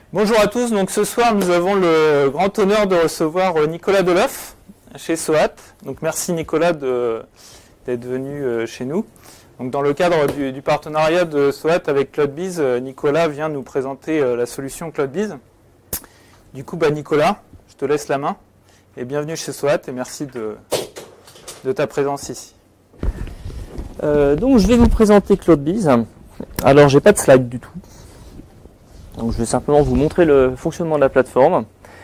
Bonjour à tous, donc ce soir nous avons le grand honneur de recevoir Nicolas Deloff chez SOAT. Donc merci Nicolas d'être venu chez nous. Donc dans le cadre du partenariat de SOAT avec CloudBees, Nicolas vient nous présenter la solution CloudBees. Du coup Nicolas, je te laisse la main et bienvenue chez SOAT et merci de ta présence ici. Donc je vais vous présenter CloudBees. Alors j'ai pas de slide du tout. Donc je vais simplement vous montrer le fonctionnement de la plateforme.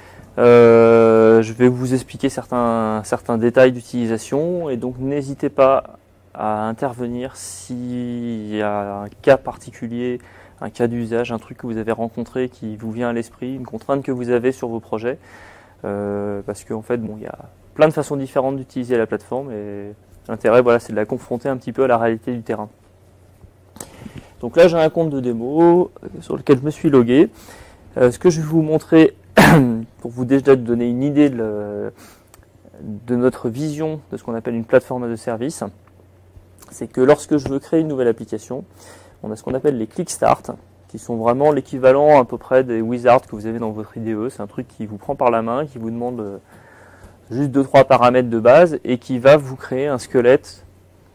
Je vais vous expliquer certains détails d'utilisation et donc n'hésitez pas à intervenir s'il y a un cas particulier, un cas d'usage, un truc que vous avez rencontré qui vous vient à l'esprit, une contrainte que vous avez sur vos projets. Parce qu'en fait, il y a plein de façons différentes d'utiliser la plateforme et l'intérêt, c'est de la confronter un petit peu à la réalité du terrain. Donc là, j'ai un compte de démo sur lequel je me suis logué. Ce que je vais vous montrer, pour vous déjà donner une idée de notre vision de ce qu'on appelle une plateforme as a service, c'est que lorsque je veux créer une nouvelle application, on a ce qu'on appelle les Quick Start, qui sont vraiment l'équivalent à peu près des wizards que vous avez dans votre IDE. C'est un truc qui vous prend par la main, qui vous demande juste 2-3 paramètres de base et qui va vous créer un squelette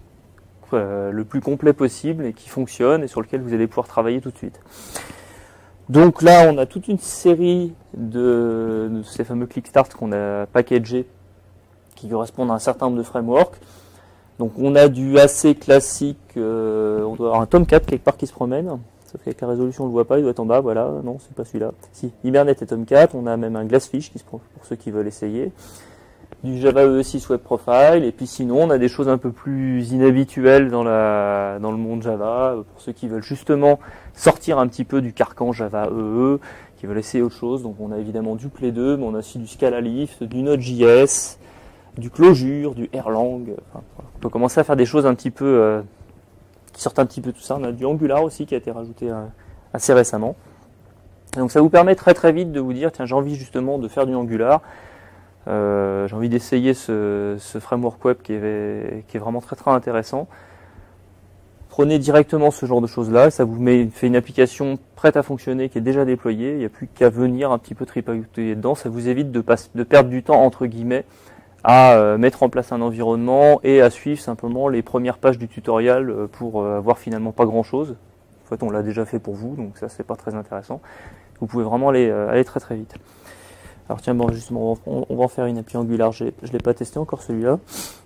le plus complet possible et qui fonctionne et sur lequel vous allez pouvoir travailler tout de suite. Donc là, on a toute une série de ces fameux Quick Start qu'on a packagés qui correspondent à un certain nombre de frameworks. Donc on a du assez classique, on doit avoir un Tomcat quelque part qui se promène, sauf qu'avec la résolution on le voit pas, il doit être en bas, voilà, non c'est pas celui-là. Si, Hibernate et Tomcat, on a même un Glassfish qui se prend pour ceux qui veulent essayer. Du Java EE6 Web Profile, et puis sinon on a des choses un peu plus inhabituelles dans le monde Java, pour ceux qui veulent justement sortir un petit peu du carcan Java EE, qui veulent essayer autre chose. Donc on a évidemment du Play 2, mais on a aussi du Scala Lift, du Node.js, du Clojure, du Erlang. Enfin, voilà. On peut commencer à faire des choses un petit peu qui sortent un petit peu de tout ça. On a du Angular aussi qui a été rajouté assez récemment. Et donc ça vous permet très très vite de vous dire, tiens, j'ai envie justement de faire du Angular. J'ai envie d'essayer ce framework web qui est vraiment très très intéressant. Prenez directement ce genre de choses là, ça vous fait une application prête à fonctionner qui est déjà déployée, il n'y a plus qu'à venir un petit peu tripatouiller dedans, ça vous évite de perdre du temps entre guillemets à mettre en place un environnement et à suivre simplement les premières pages du tutoriel pour avoir finalement pas grand chose. En fait on l'a déjà fait pour vous, donc ça c'est pas très intéressant. Vous pouvez vraiment aller très très vite. Alors tiens, justement, on va en faire une appli Angular, je ne l'ai pas testé encore celui-là.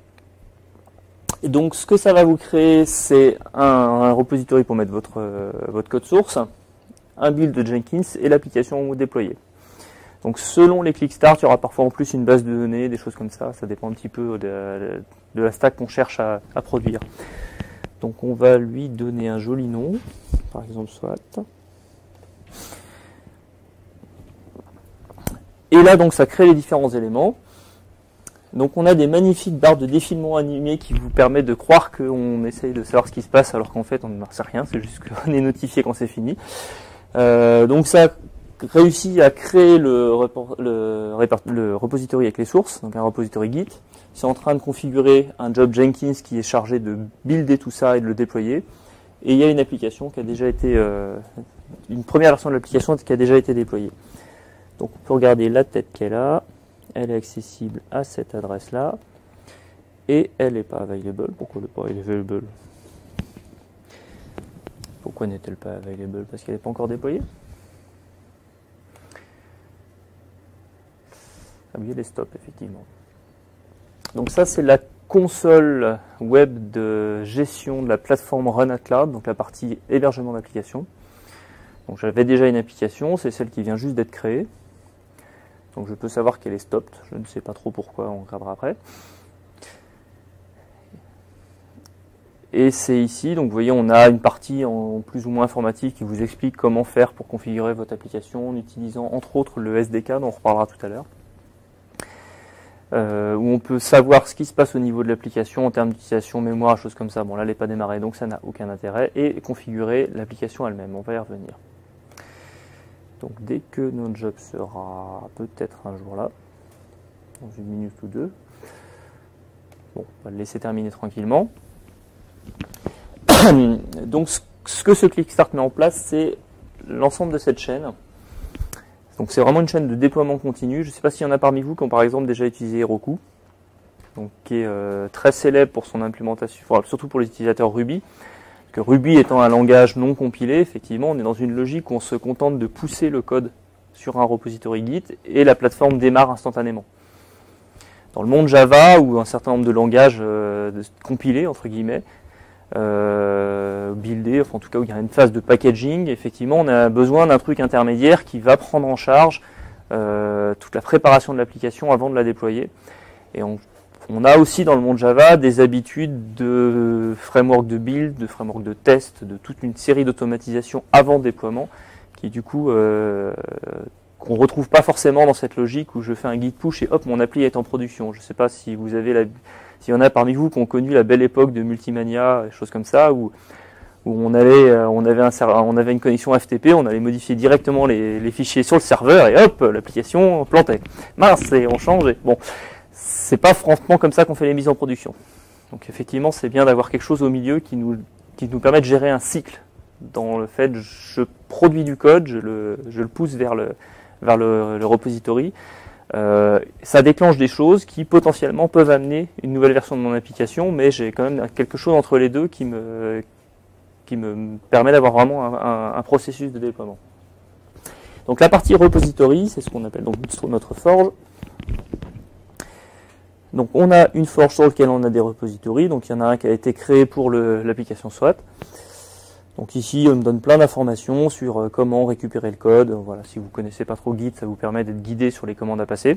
Et donc ce que ça va vous créer, c'est un repository pour mettre votre code source, un build de Jenkins et l'application déployée. Donc selon les Quick Start, il y aura parfois en plus une base de données, des choses comme ça dépend un petit peu de la stack qu'on cherche à produire. Donc on va lui donner un joli nom, par exemple SOAT. Et là, donc, ça crée les différents éléments. Donc, on a des magnifiques barres de défilement animées qui vous permettent de croire qu'on essaye de savoir ce qui se passe, alors qu'en fait, on ne sait rien. C'est juste qu'on est notifié quand c'est fini. Donc, ça réussit à créer le repository avec les sources, donc un repository Git. C'est en train de configurer un job Jenkins qui est chargé de builder tout ça et de le déployer. Et il y a une application qui a déjà été, une première version de l'application qui a déjà été déployée. Donc on peut regarder la tête qu'elle a, elle est accessible à cette adresse-là, et elle n'est pas available. Pourquoi elle n'est pas available? Pourquoi n'est-elle pas available? Parce qu'elle n'est pas encore déployée? Ah oui, elle est stop, effectivement. Donc ça c'est la console web de gestion de la plateforme Run at Cloud, donc la partie hébergement d'application. Donc j'avais déjà une application, c'est celle qui vient juste d'être créée. Donc je peux savoir qu'elle est stopped, je ne sais pas trop pourquoi, on regardera après. Et c'est ici, donc vous voyez, on a une partie en plus ou moins informatique qui vous explique comment faire pour configurer votre application en utilisant entre autres le SDK, dont on reparlera tout à l'heure. Où on peut savoir ce qui se passe au niveau de l'application en termes d'utilisation, mémoire, choses comme ça. Bon là elle n'est pas démarrée, donc ça n'a aucun intérêt. Et configurer l'application elle-même, on va y revenir. Donc dès que notre job sera peut-être un jour là, dans une minute ou deux, bon, on va le laisser terminer tranquillement. Donc ce que ce Quick Start met en place, c'est l'ensemble de cette chaîne Donc c'est vraiment une chaîne de déploiement continu. Je ne sais pas s'il y en a parmi vous qui ont par exemple déjà utilisé Heroku, donc qui est très célèbre pour son implémentation, surtout pour les utilisateurs Ruby. Parce que Ruby étant un langage non compilé, effectivement, on est dans une logique où on se contente de pousser le code sur un repository Git et la plateforme démarre instantanément. Dans le monde Java, ou un certain nombre de langages compilés, entre guillemets, buildés, enfin en tout cas où il y a une phase de packaging, effectivement on a besoin d'un truc intermédiaire qui va prendre en charge toute la préparation de l'application avant de la déployer. Et on a aussi dans le monde Java des habitudes de framework de build, de framework de test, de toute une série d'automatisation avant déploiement, qui du coup qu'on retrouve pas forcément dans cette logique où je fais un git push et hop, mon appli est en production. Je ne sais pas si vous avez s'il y en a parmi vous qui ont connu la belle époque de Multimania, des choses comme ça, où on avait une connexion FTP, on allait modifier directement les fichiers sur le serveur et hop, l'application plantait. Mince, et on changeait. Bon, c'est pas franchement comme ça qu'on fait les mises en production. Donc effectivement, c'est bien d'avoir quelque chose au milieu qui nous permet de gérer un cycle dans le fait je produis du code, je le pousse vers le repository. Ça déclenche des choses qui potentiellement peuvent amener une nouvelle version de mon application, mais j'ai quand même quelque chose entre les deux qui me permet d'avoir vraiment un processus de déploiement. Donc la partie repository, c'est ce qu'on appelle donc notre forge. Donc on a une forge sur laquelle on a des repositories, donc il y en a un qui a été créé pour l'application SWAT. Donc ici, on me donne plein d'informations sur comment récupérer le code. Voilà, si vous connaissez pas trop Git, ça vous permet d'être guidé sur les commandes à passer.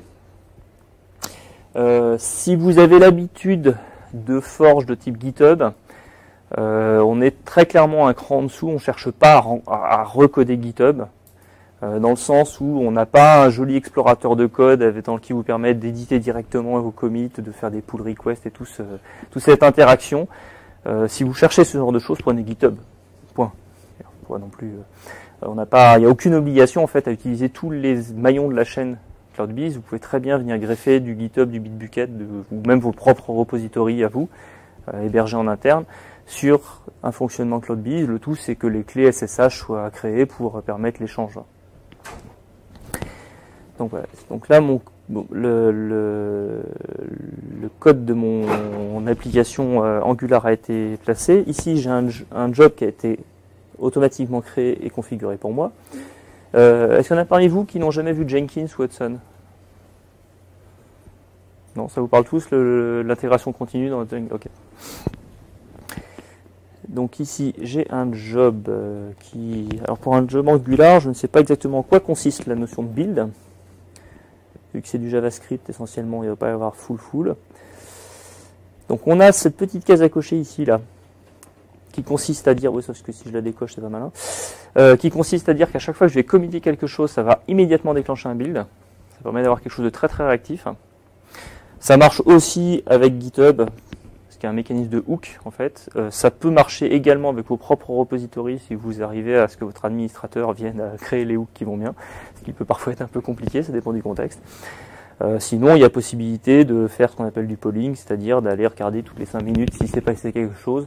Si vous avez l'habitude de forge de type GitHub, on est très clairement un cran en dessous. On cherche pas à recoder GitHub, dans le sens où on n'a pas un joli explorateur de code qui vous permet d'éditer directement vos commits, de faire des pull requests et toute cette interaction. Si vous cherchez ce genre de choses, prenez GitHub. Point. Non plus, il n'y a aucune obligation en fait à utiliser tous les maillons de la chaîne CloudBees. Vous pouvez très bien venir greffer du GitHub, du Bitbucket, ou même vos propres repositories à vous, hébergés en interne, sur un fonctionnement CloudBees. Le tout, c'est que les clés SSH soient créées pour permettre l'échange. Donc voilà. Donc là, le code de mon application Angular a été placé. Ici, j'ai un job qui a été automatiquement créé et configuré pour moi. Est-ce qu'il y en a parmi vous qui n'ont jamais vu Jenkins ou Hudson? Non, ça vous parle tous, l'intégration continue dans le Jenkins? Ok. Donc ici, j'ai un job Alors pour un job Angular, je ne sais pas exactement en quoi consiste la notion de build. Vu que c'est du JavaScript, essentiellement, il ne va pas y avoir full. Donc on a cette petite case à cocher ici, là, qui consiste à dire, oui, sauf que si je la décoche, c'est pas malin, qui consiste à dire qu'à chaque fois que je vais committer quelque chose, ça va immédiatement déclencher un build. Ça permet d'avoir quelque chose de très très réactif. Ça marche aussi avec GitHub, parce qu'il y a un mécanisme de hook, en fait. Ça peut marcher également avec vos propres repositories si vous arrivez à ce que votre administrateur vienne à créer les hooks qui vont bien, ce qui peut parfois être un peu compliqué, ça dépend du contexte. Sinon, il y a possibilité de faire ce qu'on appelle du polling, c'est-à-dire d'aller regarder toutes les 5 minutes si s'est passé quelque chose.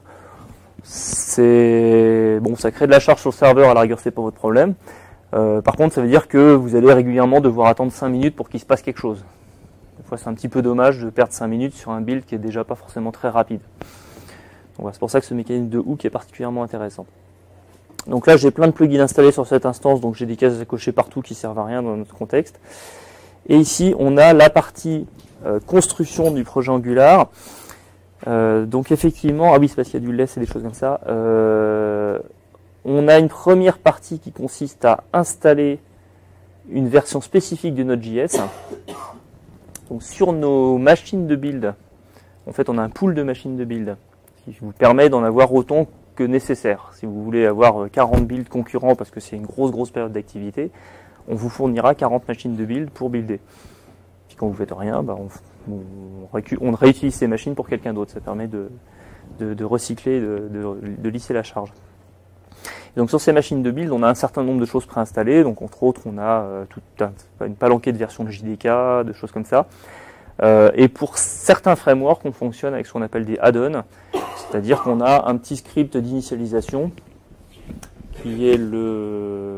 Bon, ça crée de la charge sur le serveur, à la rigueur, c'est pas votre problème. Par contre, ça veut dire que vous allez régulièrement devoir attendre 5 minutes pour qu'il se passe quelque chose. Des fois, c'est un petit peu dommage de perdre 5 minutes sur un build qui est déjà pas forcément très rapide. Donc, voilà, c'est pour ça que ce mécanisme de hook est particulièrement intéressant. Donc là, j'ai plein de plugins installés sur cette instance, donc j'ai des cases à cocher partout qui servent à rien dans notre contexte. Et ici, on a la partie construction du projet Angular. Donc effectivement, ah oui, c'est parce qu'il y a du less et des choses comme ça. On a une première partie qui consiste à installer une version spécifique de Node.js. Donc sur nos machines de build, en fait, on a un pool de machines de build qui vous permet d'en avoir autant que nécessaire. Si vous voulez avoir 40 builds concurrents parce que c'est une grosse période d'activité, on vous fournira 40 machines de build pour builder. Puis quand vous faites rien, on réutilise ces machines pour quelqu'un d'autre. Ça permet de recycler, de lisser la charge. Et donc sur ces machines de build, on a un certain nombre de choses préinstallées. Donc entre autres, on a une palanquée de versions de JDK, de choses comme ça. Et pour certains frameworks, on fonctionne avec ce qu'on appelle des add-ons, c'est-à-dire qu'on a un petit script d'initialisation qui est le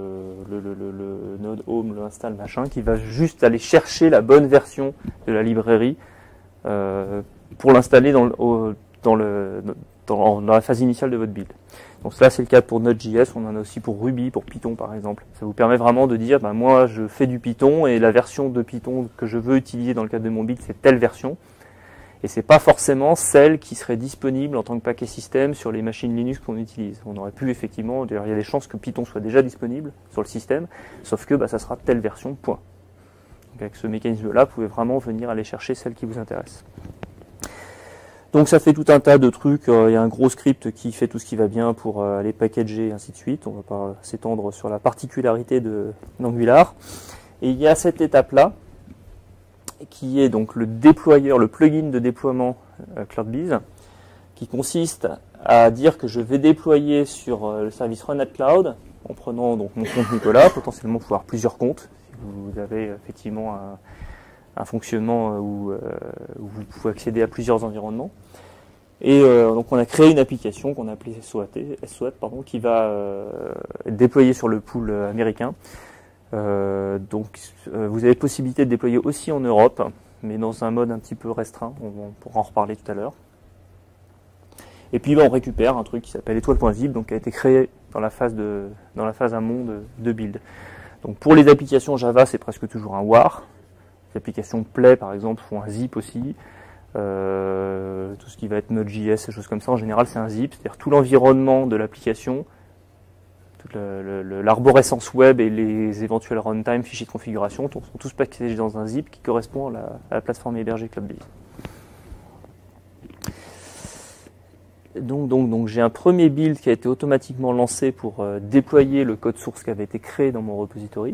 le node home, le install, machin, qui va juste aller chercher la bonne version de la librairie pour l'installer dans la phase initiale de votre build. Donc là, c'est le cas pour Node.js, on en a aussi pour Ruby, pour Python par exemple. Ça vous permet vraiment de dire, ben, moi je fais du Python et la version de Python que je veux utiliser dans le cadre de mon build, c'est telle version. Et c'est pas forcément celle qui serait disponible en tant que paquet système sur les machines Linux qu'on utilise. On aurait pu effectivement, d'ailleurs il y a des chances que Python soit déjà disponible sur le système, sauf que ça sera telle version, point. Donc avec ce mécanisme-là, vous pouvez vraiment venir aller chercher celle qui vous intéresse. Donc ça fait tout un tas de trucs, il y a un gros script qui fait tout ce qui va bien pour les packager et ainsi de suite. On ne va pas s'étendre sur la particularité d'Angular. Et il y a cette étape-là, qui est donc le déployeur, le plugin de déploiement CloudBees, qui consiste à dire que je vais déployer sur le service Run at Cloud, en prenant donc mon compte Nicolas, potentiellement pouvoir plusieurs comptes, si vous avez effectivement un fonctionnement où vous pouvez accéder à plusieurs environnements. Et donc on a créé une application qu'on a appelée SWAT, qui va être déployée sur le pool américain. Donc vous avez possibilité de déployer aussi en Europe, mais dans un mode un petit peu restreint, on pourra en reparler tout à l'heure. Et puis on récupère un truc qui s'appelle étoile.zip, donc qui a été créé dans la phase amont de build. Donc pour les applications Java, c'est presque toujours un WAR. Les applications Play par exemple font un zip aussi. Tout ce qui va être Node.js, ces choses comme ça, en général c'est un zip, c'est-à-dire tout l'environnement de l'application, toute l'arborescence web et les éventuels runtime, fichiers de configuration sont tous packagés dans un zip qui correspond à la plateforme hébergée CloudBees. Donc j'ai un premier build qui a été automatiquement lancé pour déployer le code source qui avait été créé dans mon repository.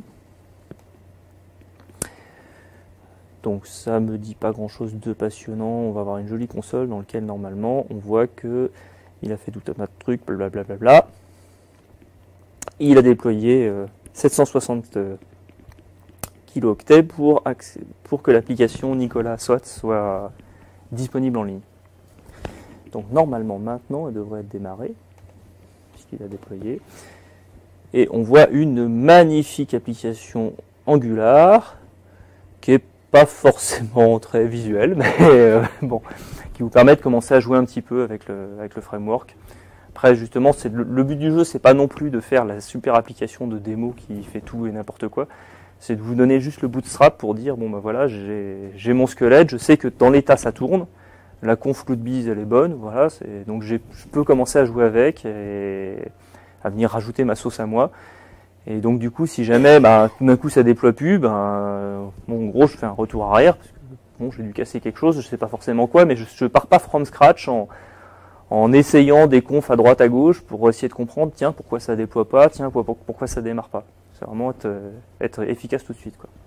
Donc ça me dit pas grand chose de passionnant. On va avoir une jolie console dans laquelle normalement on voit que il a fait tout un tas de trucs, blablabla. Il a déployé 760 kilooctets pour que l'application Nicolas SWAT soit disponible en ligne. Donc normalement maintenant elle devrait être démarrée, puisqu'il a déployé. Et on voit une magnifique application Angular qui est pas forcément très visuelle, mais bon, qui vous permet de commencer à jouer un petit peu avec le framework. Après justement, le but du jeu, c'est pas non plus de faire la super application de démo qui fait tout et n'importe quoi. C'est de vous donner juste le bootstrap pour dire bon ben voilà, j'ai mon squelette, je sais que dans l'état ça tourne. La conf CloudBees elle est bonne, voilà, donc je peux commencer à jouer avec et à venir rajouter ma sauce à moi. Et donc du coup, si jamais tout d'un coup ça déploie plus, en gros je fais un retour arrière, parce que bon, j'ai dû casser quelque chose, je sais pas forcément quoi, mais je pars pas from scratch en essayant des confs à droite à gauche pour essayer de comprendre, tiens, pourquoi ça déploie pas, tiens, pourquoi ça démarre pas. C'est vraiment être efficace tout de suite, quoi.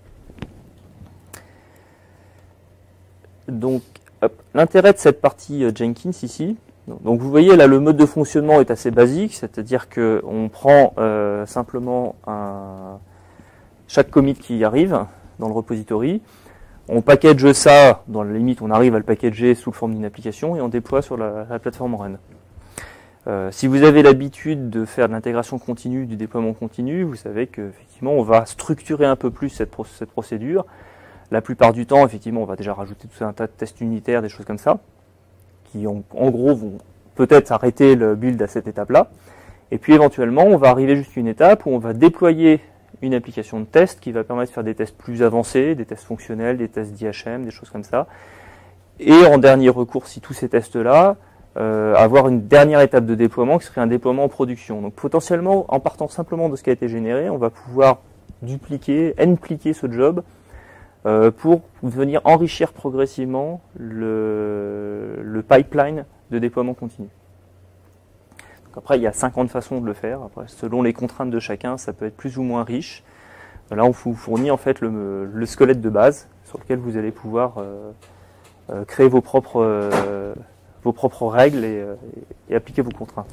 Donc l'intérêt de cette partie Jenkins ici, donc vous voyez là le mode de fonctionnement est assez basique, c'est-à-dire que on prend simplement chaque commit qui arrive dans le repository, on package ça, dans la limite on arrive à le packager sous forme d'une application et on déploie sur la plateforme Run. Si vous avez l'habitude de faire de l'intégration continue, du déploiement continu, vous savez qu'effectivement on va structurer un peu plus cette procédure. La plupart du temps, effectivement, on va déjà rajouter tout un tas de tests unitaires, des choses comme ça, qui en gros vont peut-être arrêter le build à cette étape-là. Et puis éventuellement, on va arriver jusqu'à une étape où on va déployer une application de test qui va permettre de faire des tests plus avancés, des tests fonctionnels, des tests d'IHM, des choses comme ça. Et en dernier recours, si tous ces tests-là, avoir une dernière étape de déploiement qui serait un déploiement en production. Donc potentiellement, en partant simplement de ce qui a été généré, on va pouvoir n-pliquer ce job pour venir enrichir progressivement le pipeline de déploiement continu. Donc après, il y a 50 façons de le faire. Après, selon les contraintes de chacun, ça peut être plus ou moins riche. Là, on vous fournit en fait le squelette de base sur lequel vous allez pouvoir créer vos propres règles et appliquer vos contraintes.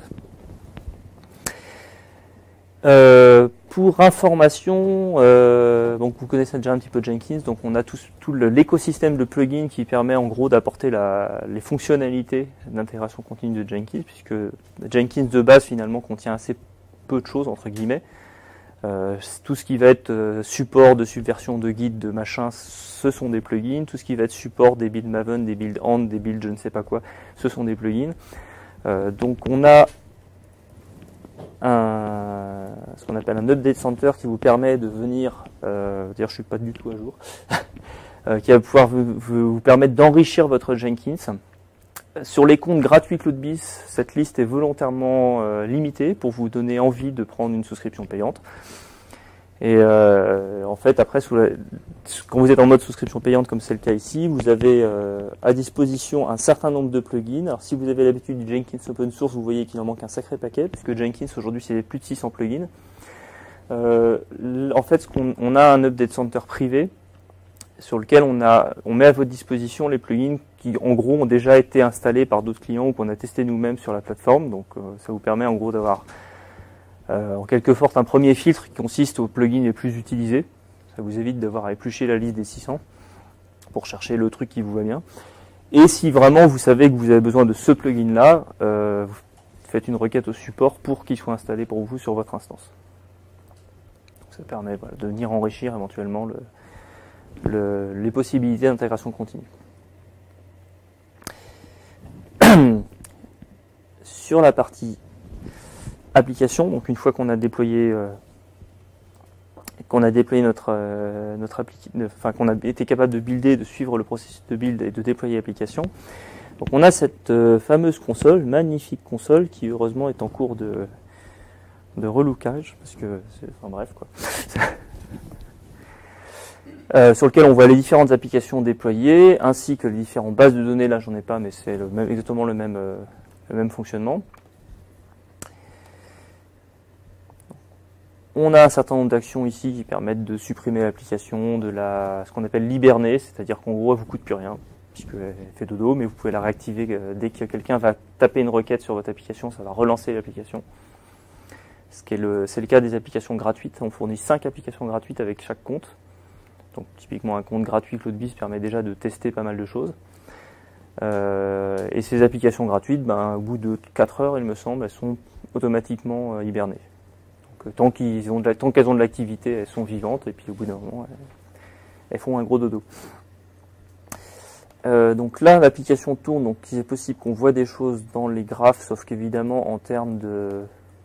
Pour information, donc vous connaissez déjà un petit peu Jenkins, donc on a tout l'écosystème de plugins qui permet en gros d'apporter les fonctionnalités d'intégration continue de Jenkins, puisque Jenkins de base finalement contient assez peu de choses entre guillemets. Tout ce qui va être support de subversion de guide, de machin, ce sont des plugins. Tout ce qui va être support des builds Maven, des builds Ant, des builds je ne sais pas quoi, ce sont des plugins. Donc on a ce qu'on appelle un update center qui vous permet de venir, dire je suis pas du tout à jour, qui va pouvoir vous permettre d'enrichir votre Jenkins. Sur les comptes gratuits CloudBees, cette liste est volontairement limitée pour vous donner envie de prendre une souscription payante. Et en fait, après, quand vous êtes en mode souscription payante, comme c'est le cas ici, vous avez à disposition un certain nombre de plugins. Alors, si vous avez l'habitude du Jenkins open source, vous voyez qu'il en manque un sacré paquet, puisque Jenkins, aujourd'hui, c'est plus de 600 plugins. En fait, on a un update center privé sur lequel on met à votre disposition les plugins qui, en gros, ont déjà été installés par d'autres clients ou qu'on a testé nous-mêmes sur la plateforme. Donc, ça vous permet, en gros, d'avoir en quelque sorte un premier filtre qui consiste aux plugins les plus utilisés. Ça vous évite d'avoir à éplucher la liste des 600 pour chercher le truc qui vous va bien. Et si vraiment vous savez que vous avez besoin de ce plugin-là, vous faites une requête au support pour qu'il soit installé pour vous sur votre instance. Donc, ça permet de venir enrichir éventuellement les possibilités d'intégration continue. Sur la partie application, donc une fois qu'on a déployé notre application, enfin qu'on a été capable de builder, de suivre le processus de build et de déployer l'application, donc on a cette fameuse console, magnifique console qui heureusement est en cours de relookage, parce que enfin bref quoi. Sur lequel on voit les différentes applications déployées, ainsi que les différentes bases de données. Là, j'en ai pas, mais c'est exactement le même fonctionnement. On a un certain nombre d'actions ici qui permettent de supprimer l'application, ce qu'on appelle l'hiberner, c'est-à-dire qu'en gros, elle vous coûte plus rien, puisqu'elle fait dodo, mais vous pouvez la réactiver dès que quelqu'un va taper une requête sur votre application, ça va relancer l'application. C'est le cas des applications gratuites. On fournit 5 applications gratuites avec chaque compte. Donc typiquement un compte gratuit CloudBees permet déjà de tester pas mal de choses. Et ces applications gratuites, au bout de 4 heures, il me semble, elles sont automatiquement hibernées. Donc tant qu'elles ont de l'activité, elles sont vivantes, et puis au bout d'un moment, elles font un gros dodo. Donc là, l'application tourne, donc il est possible qu'on voit des choses dans les graphes, sauf qu'évidemment, en termes de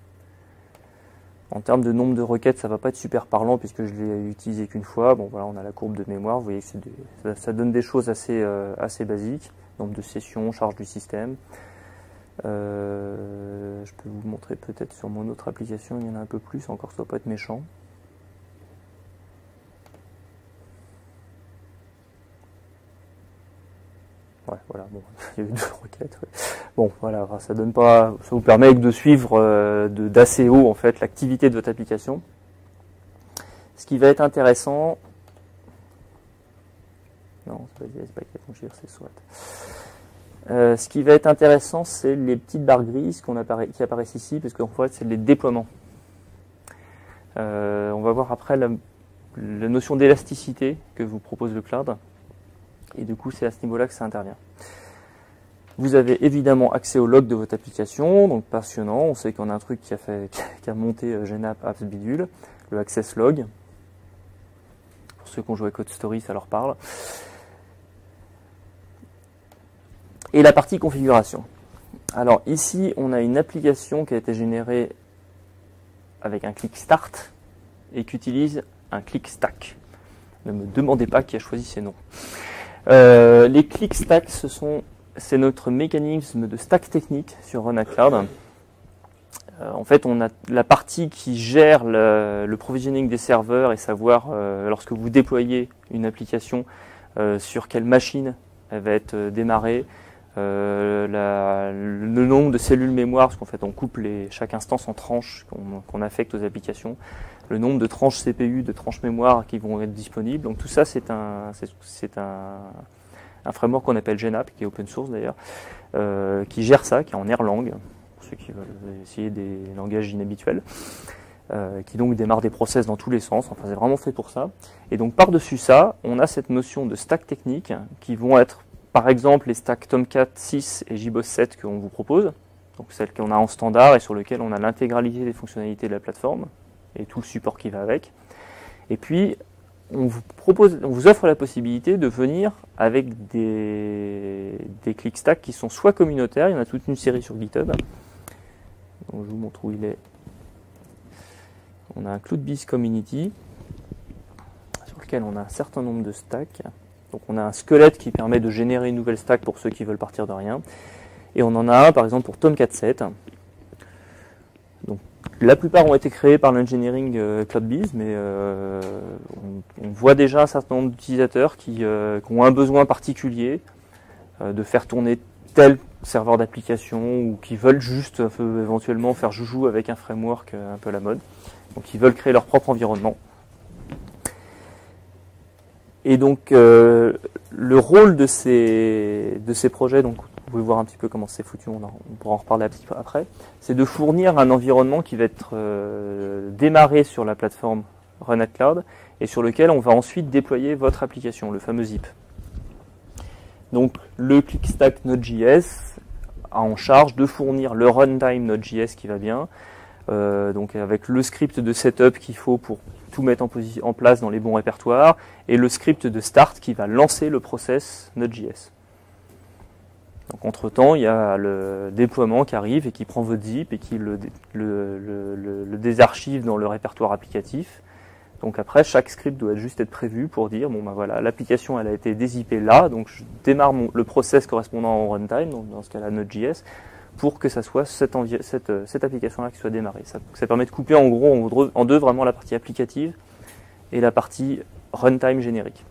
nombre de requêtes, ça va pas être super parlant puisque je l'ai utilisé qu'une fois. Bon voilà, on a la courbe de mémoire, vous voyez que ça donne des choses assez basiques. Nombre de sessions, charge du système. Je peux vous montrer peut-être sur mon autre application, il y en a un peu plus, encore ça va pas être méchant. Ouais, voilà, bon, il y avait 2 requêtes. Ouais. Bon, voilà, ça donne pas, ça vous permet de suivre d'assez haut en fait l'activité de votre application. Ce qui va être intéressant, non, c'est pas Caponchir, c'est SWAT. Ce qui va être intéressant, c'est les petites barres grises qui apparaissent ici, parce qu'en fait, c'est les déploiements. On va voir après la notion d'élasticité que vous propose le cloud. Et du coup, c'est à ce niveau-là que ça intervient. Vous avez évidemment accès au log de votre application, donc passionnant. On sait qu'on a un truc qui a monté GNAP Apps Bidule, le Access Log. Pour ceux qui ont joué à Code Story, ça leur parle. Et la partie configuration. Alors ici, on a une application qui a été générée avec un click Start et qui utilise un click Stack. Ne me demandez pas qui a choisi ces noms. Les click stacks, c'est notre mécanisme de stack technique sur Run at Cloud. En fait, on a la partie qui gère le provisioning des serveurs et savoir lorsque vous déployez une application sur quelle machine elle va être démarrée, le nombre de cellules mémoire, parce qu'en fait on coupe chaque instance en tranches qu'on affecte aux applications, le nombre de tranches CPU, de tranches mémoire qui vont être disponibles. Donc tout ça, c'est un framework qu'on appelle GNAP, qui est open source d'ailleurs, qui gère ça, qui est en Erlang, pour ceux qui veulent essayer des langages inhabituels, qui donc démarre des process dans tous les sens. Enfin, c'est vraiment fait pour ça. Et donc par-dessus ça, on a cette notion de stack technique, qui vont être par exemple les stacks Tomcat 6 et JBoss 7 qu'on vous propose, donc celles qu'on a en standard et sur lesquelles on a l'intégralité des fonctionnalités de la plateforme. et tout le support qui va avec. Et puis, on vous offre la possibilité de venir avec des ClickStack qui sont soit communautaires, il y en a toute une série sur GitHub. Donc, je vous montre où il est. On a un CloudBees Community, sur lequel on a un certain nombre de stacks. Donc on a un squelette qui permet de générer une nouvelle stack pour ceux qui veulent partir de rien. Et on en a un par exemple pour Tomcat 7. Donc, la plupart ont été créés par l'engineering CloudBees, mais on voit déjà un certain nombre d'utilisateurs qui ont un besoin particulier de faire tourner tel serveur d'application ou qui veulent juste éventuellement faire joujou avec un framework un peu à la mode. Donc ils veulent créer leur propre environnement. Et donc le rôle de ces projets, donc vous pouvez voir un petit peu comment c'est foutu, on pourra en reparler un petit peu après, c'est de fournir un environnement qui va être démarré sur la plateforme Run at Cloud et sur lequel on va ensuite déployer votre application, le fameux zip. Donc le ClickStack Node.js a en charge de fournir le runtime Node.js qui va bien, donc avec le script de setup qu'il faut pour tout mettre en place dans les bons répertoires, et le script de start qui va lancer le process Node.js. Donc entre-temps, il y a le déploiement qui arrive et qui prend votre zip et qui le désarchive dans le répertoire applicatif. Donc après, chaque script doit juste être prévu pour dire, bon ben voilà, l'application elle a été dézippée là, donc je démarre le process correspondant au runtime, donc dans ce cas-là Node.js, pour que ça soit cette application-là qui soit démarrée. Ça permet de couper en gros en deux vraiment la partie applicative et la partie runtime générique.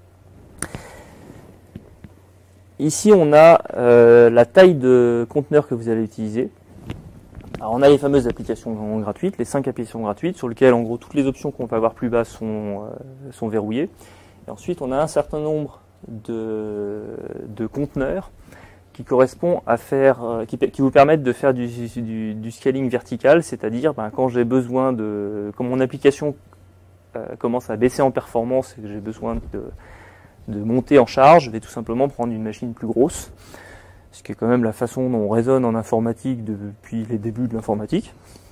Ici, on a la taille de conteneur que vous allez utiliser. Alors, on a les fameuses applications gratuites, les 5 applications gratuites, sur lesquelles, en gros, toutes les options qu'on va avoir plus bas sont verrouillées. Et ensuite, on a un certain nombre de conteneurs qui correspond à faire, qui vous permettent de faire du scaling vertical, c'est-à-dire quand j'ai besoin quand mon application commence à baisser en performance et que j'ai besoin de monter en charge, je vais tout simplement prendre une machine plus grosse, ce qui est quand même la façon dont on raisonne en informatique depuis les débuts de l'informatique.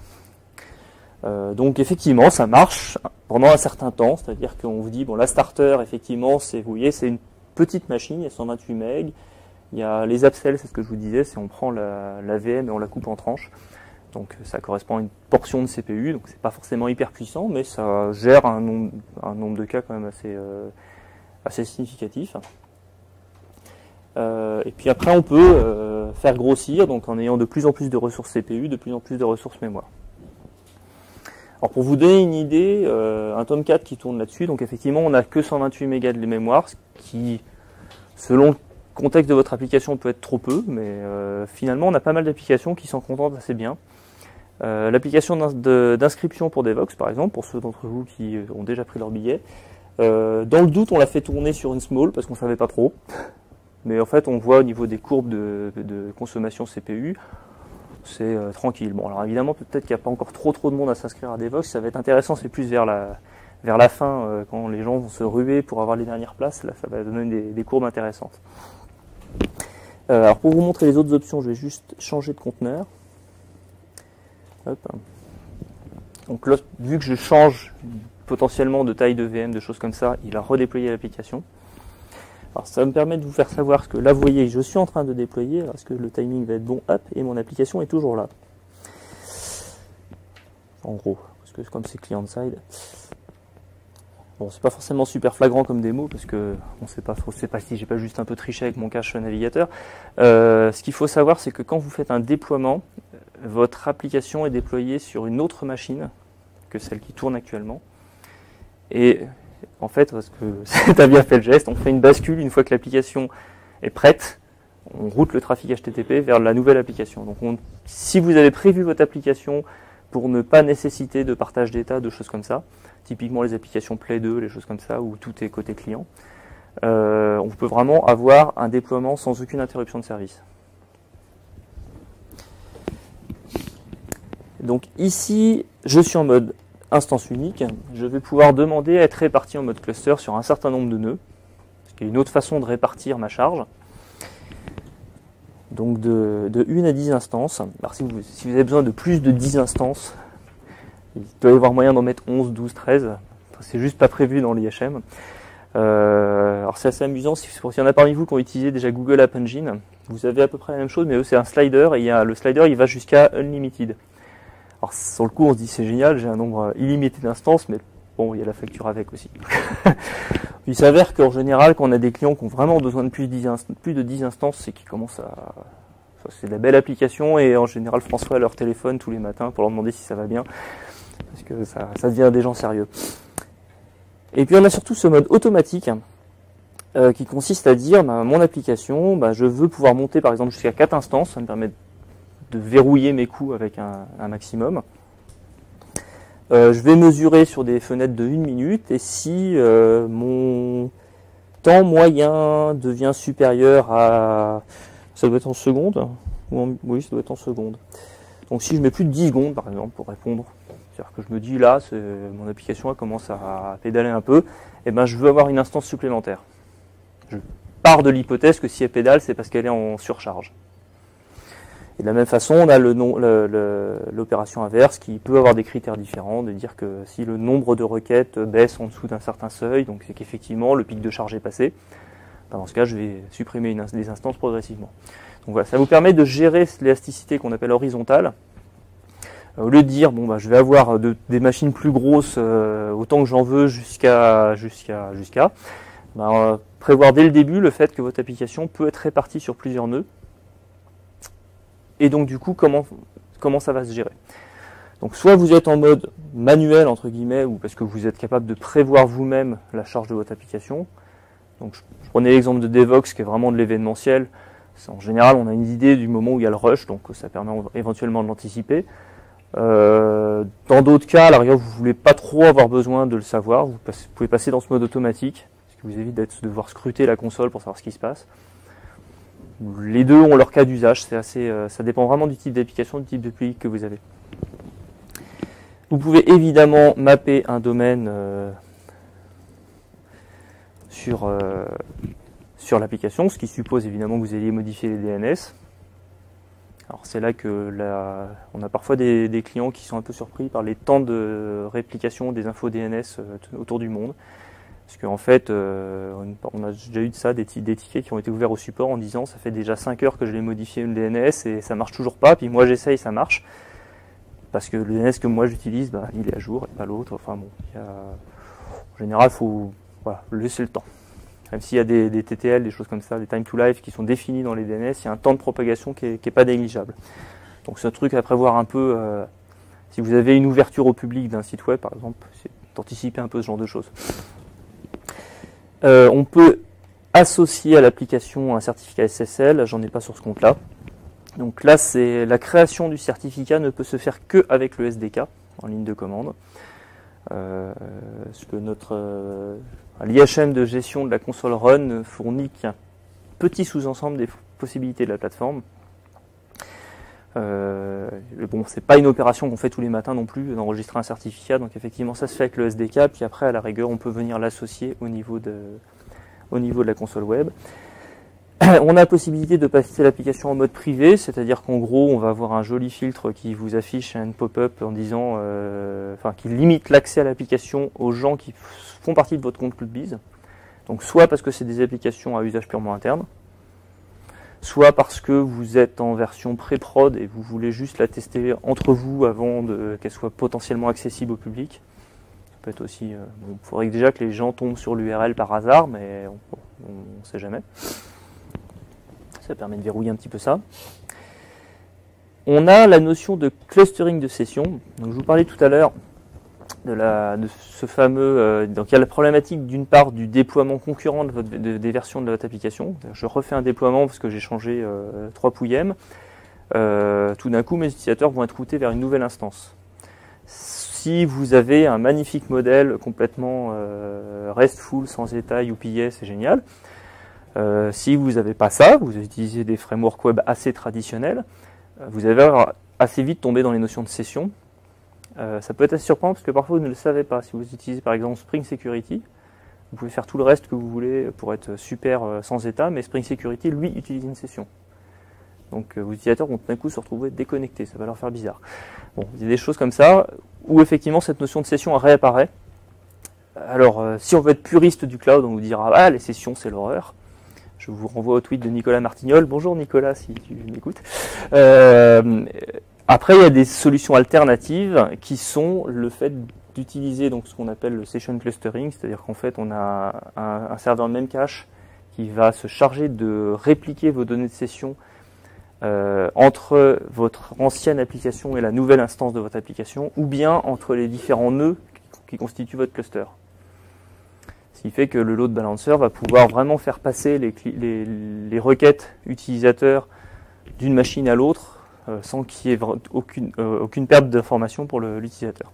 Donc effectivement, ça marche pendant un certain temps, c'est-à-dire qu'on vous dit, bon, la starter, effectivement, vous voyez, c'est une petite machine, il y a 128 MB. Il y a les upsells, c'est ce que je vous disais, c'est on prend la VM et on la coupe en tranches. Donc ça correspond à une portion de CPU, donc c'est pas forcément hyper puissant, mais ça gère un nombre de cas quand même assez significatif. Et puis après on peut faire grossir, donc en ayant de plus en plus de ressources CPU, de plus en plus de ressources mémoire. Alors pour vous donner une idée, un Tomcat qui tourne là-dessus, donc effectivement on n'a que 128 MB de mémoire, ce qui, selon le contexte de votre application, peut être trop peu, mais finalement on a pas mal d'applications qui s'en contentent assez bien. L'application d'inscription pour Devoxx, par exemple, pour ceux d'entre vous qui ont déjà pris leur billet, dans le doute on l'a fait tourner sur une small parce qu'on ne savait pas trop, mais en fait on voit au niveau des courbes de consommation CPU, c'est tranquille. Bon, alors évidemment peut-être qu'il n'y a pas encore trop de monde à s'inscrire à Devoxx, ça va être intéressant, c'est plus vers la fin, quand les gens vont se ruer pour avoir les dernières places, là ça va donner des courbes intéressantes. Alors pour vous montrer les autres options, je vais juste changer de conteneur. Hop. Donc là, vu que je change potentiellement de taille de VM, de choses comme ça, il va redéployer l'application. Alors ça va me permet de vous faire savoir que là vous voyez, je suis en train de déployer, est-ce que le timing va être bon, hop, et mon application est toujours là. En gros, parce que comme c'est client-side. Bon, c'est pas forcément super flagrant comme démo parce que on sait pas si j'ai pas juste un peu triché avec mon cache navigateur. Ce qu'il faut savoir, c'est que quand vous faites un déploiement, votre application est déployée sur une autre machine que celle qui tourne actuellement. Et en fait, parce que tu as bien fait le geste, on fait une bascule une fois que l'application est prête. On route le trafic HTTP vers la nouvelle application. Donc, si vous avez prévu votre application pour ne pas nécessiter de partage d'état, de choses comme ça, typiquement les applications Play 2, les choses comme ça, où tout est côté client, on peut vraiment avoir un déploiement sans aucune interruption de service. Donc ici, je suis en mode instance unique. Je vais pouvoir demander à être réparti en mode cluster sur un certain nombre de nœuds, ce qui est une autre façon de répartir ma charge. Donc de 1 à 10 instances. Alors si vous avez besoin de plus de 10 instances, Il doit y avoir moyen d'en mettre 11, 12, 13. C'est juste pas prévu dans l'IHM. Alors c'est assez amusant, s'il y en a parmi vous qui ont utilisé déjà Google App Engine, vous avez à peu près la même chose, mais eux c'est un slider, et le slider il va jusqu'à Unlimited. Alors sur le coup on se dit c'est génial, j'ai un nombre illimité d'instances, mais bon il y a la facture avec aussi. Il s'avère qu'en général quand on a des clients qui ont vraiment besoin de plus de 10 instances, c'est qu'ils commencent à... c'est de la belle application, et en général François a leur téléphone tous les matins pour leur demander si ça va bien, parce que ça devient des gens sérieux. Et puis on a surtout ce mode automatique qui consiste à dire mon application, je veux pouvoir monter par exemple jusqu'à 4 instances, ça me permet de verrouiller mes coûts avec un maximum. Je vais mesurer sur des fenêtres de 1 minute, et si mon temps moyen devient supérieur à... ça doit être en secondes, oui ça doit être en secondes. Donc si je mets plus de 10 secondes par exemple pour répondre, c'est-à-dire que je me dis là, mon application elle commence à pédaler un peu, et je veux avoir une instance supplémentaire. Je pars de l'hypothèse que si elle pédale, c'est parce qu'elle est en surcharge. Et de la même façon, on a l'opération inverse qui peut avoir des critères différents, de dire que si le nombre de requêtes baisse en dessous d'un certain seuil, donc c'est qu'effectivement le pic de charge est passé, dans ce cas je vais supprimer des instances progressivement. Donc voilà, ça vous permet de gérer l'élasticité qu'on appelle horizontale. Au lieu de dire je vais avoir des machines plus grosses autant que j'en veux jusqu'à prévoir dès le début le fait que votre application peut être répartie sur plusieurs nœuds. Et donc du coup comment ça va se gérer. Donc soit vous êtes en mode manuel entre guillemets, ou parce que vous êtes capable de prévoir vous-même la charge de votre application. Donc je prenais l'exemple de Devox qui est vraiment de l'événementiel. En général on a une idée du moment où il y a le rush, donc ça permet éventuellement de l'anticiper. Dans d'autres cas, à la rigueur, vous ne voulez pas trop avoir besoin de le savoir, vous pouvez passer dans ce mode automatique, ce qui vous évite de devoir scruter la console pour savoir ce qui se passe. Les deux ont leur cas d'usage, ça dépend vraiment du type d'application, du type de public que vous avez. Vous pouvez évidemment mapper un domaine sur l'application, ce qui suppose évidemment que vous ayez modifié les DNS. Alors c'est là que on a parfois des clients qui sont un peu surpris par les temps de réplication des infos DNS autour du monde. Parce qu'en fait, on a déjà eu de ça, des tickets qui ont été ouverts au support en disant ça fait déjà 5 heures que je l'ai modifié une DNS et ça marche toujours pas, puis moi j'essaye, ça marche. Parce que le DNS que moi j'utilise, il est à jour et pas l'autre. Enfin bon, en général, il faut laisser le temps. Même s'il y a des TTL, des choses comme ça, des time to live qui sont définis dans les DNS, il y a un temps de propagation qui est pas négligeable. Donc c'est un truc à prévoir un peu, si vous avez une ouverture au public d'un site web par exemple, c'est d'anticiper un peu ce genre de choses. On peut associer à l'application un certificat SSL, j'en ai pas sur ce compte-là. Donc là, c'est la création du certificat ne peut se faire que avec le SDK en ligne de commande. Parce que l'IHM de gestion de la console Run ne fournit qu'un petit sous-ensemble des possibilités de la plateforme. C'est pas une opération qu'on fait tous les matins non plus, d'enregistrer un certificat, donc effectivement ça se fait avec le SDK, puis après à la rigueur on peut venir l'associer au niveau de la console web. On a la possibilité de passer l'application en mode privé, c'est-à-dire qu'en gros on va avoir un joli filtre qui vous affiche un pop-up en disant, qui limite l'accès à l'application aux gens qui font partie de votre compte CloudBees. Donc soit parce que c'est des applications à usage purement interne, soit parce que vous êtes en version pré-prod et vous voulez juste la tester entre vous avant qu'elle soit potentiellement accessible au public. Ça peut être aussi... il faudrait déjà que les gens tombent sur l'URL par hasard, mais on ne sait jamais. Ça permet de verrouiller un petit peu ça. On a la notion de clustering de sessions. Donc, je vous parlais tout à l'heure de ce fameux... donc il y a la problématique d'une part du déploiement concurrent des versions de votre application. Je refais un déploiement parce que j'ai changé 3 pouillèmes. Tout d'un coup, mes utilisateurs vont être routés vers une nouvelle instance. Si vous avez un magnifique modèle complètement RESTful, sans état, UPS, c'est génial. Si vous n'avez pas ça, vous utilisez des frameworks web assez traditionnels, vous allez assez vite tomber dans les notions de session. Ça peut être assez surprenant parce que parfois vous ne le savez pas. Si vous utilisez par exemple Spring Security, vous pouvez faire tout le reste que vous voulez pour être super sans état, mais Spring Security, lui, utilise une session. Donc vos utilisateurs vont tout d'un coup se retrouver déconnectés, ça va leur faire bizarre. Bon, il y a des choses comme ça où effectivement cette notion de session réapparaît. Alors si on veut être puriste du cloud, on vous dira ah les sessions c'est l'horreur. Je vous renvoie au tweet de Nicolas Martignol. Bonjour Nicolas si tu m'écoutes. Après il y a des solutions alternatives qui sont le fait d'utiliser donc ce qu'on appelle le session clustering, c'est-à-dire qu'en fait on a un serveur Memcache qui va se charger de répliquer vos données de session entre votre ancienne application et la nouvelle instance de votre application, ou bien entre les différents nœuds qui constituent votre cluster. Ce qui fait que le load balancer va pouvoir vraiment faire passer les requêtes utilisateurs d'une machine à l'autre sans qu'il y ait aucune perte d'information pour l'utilisateur.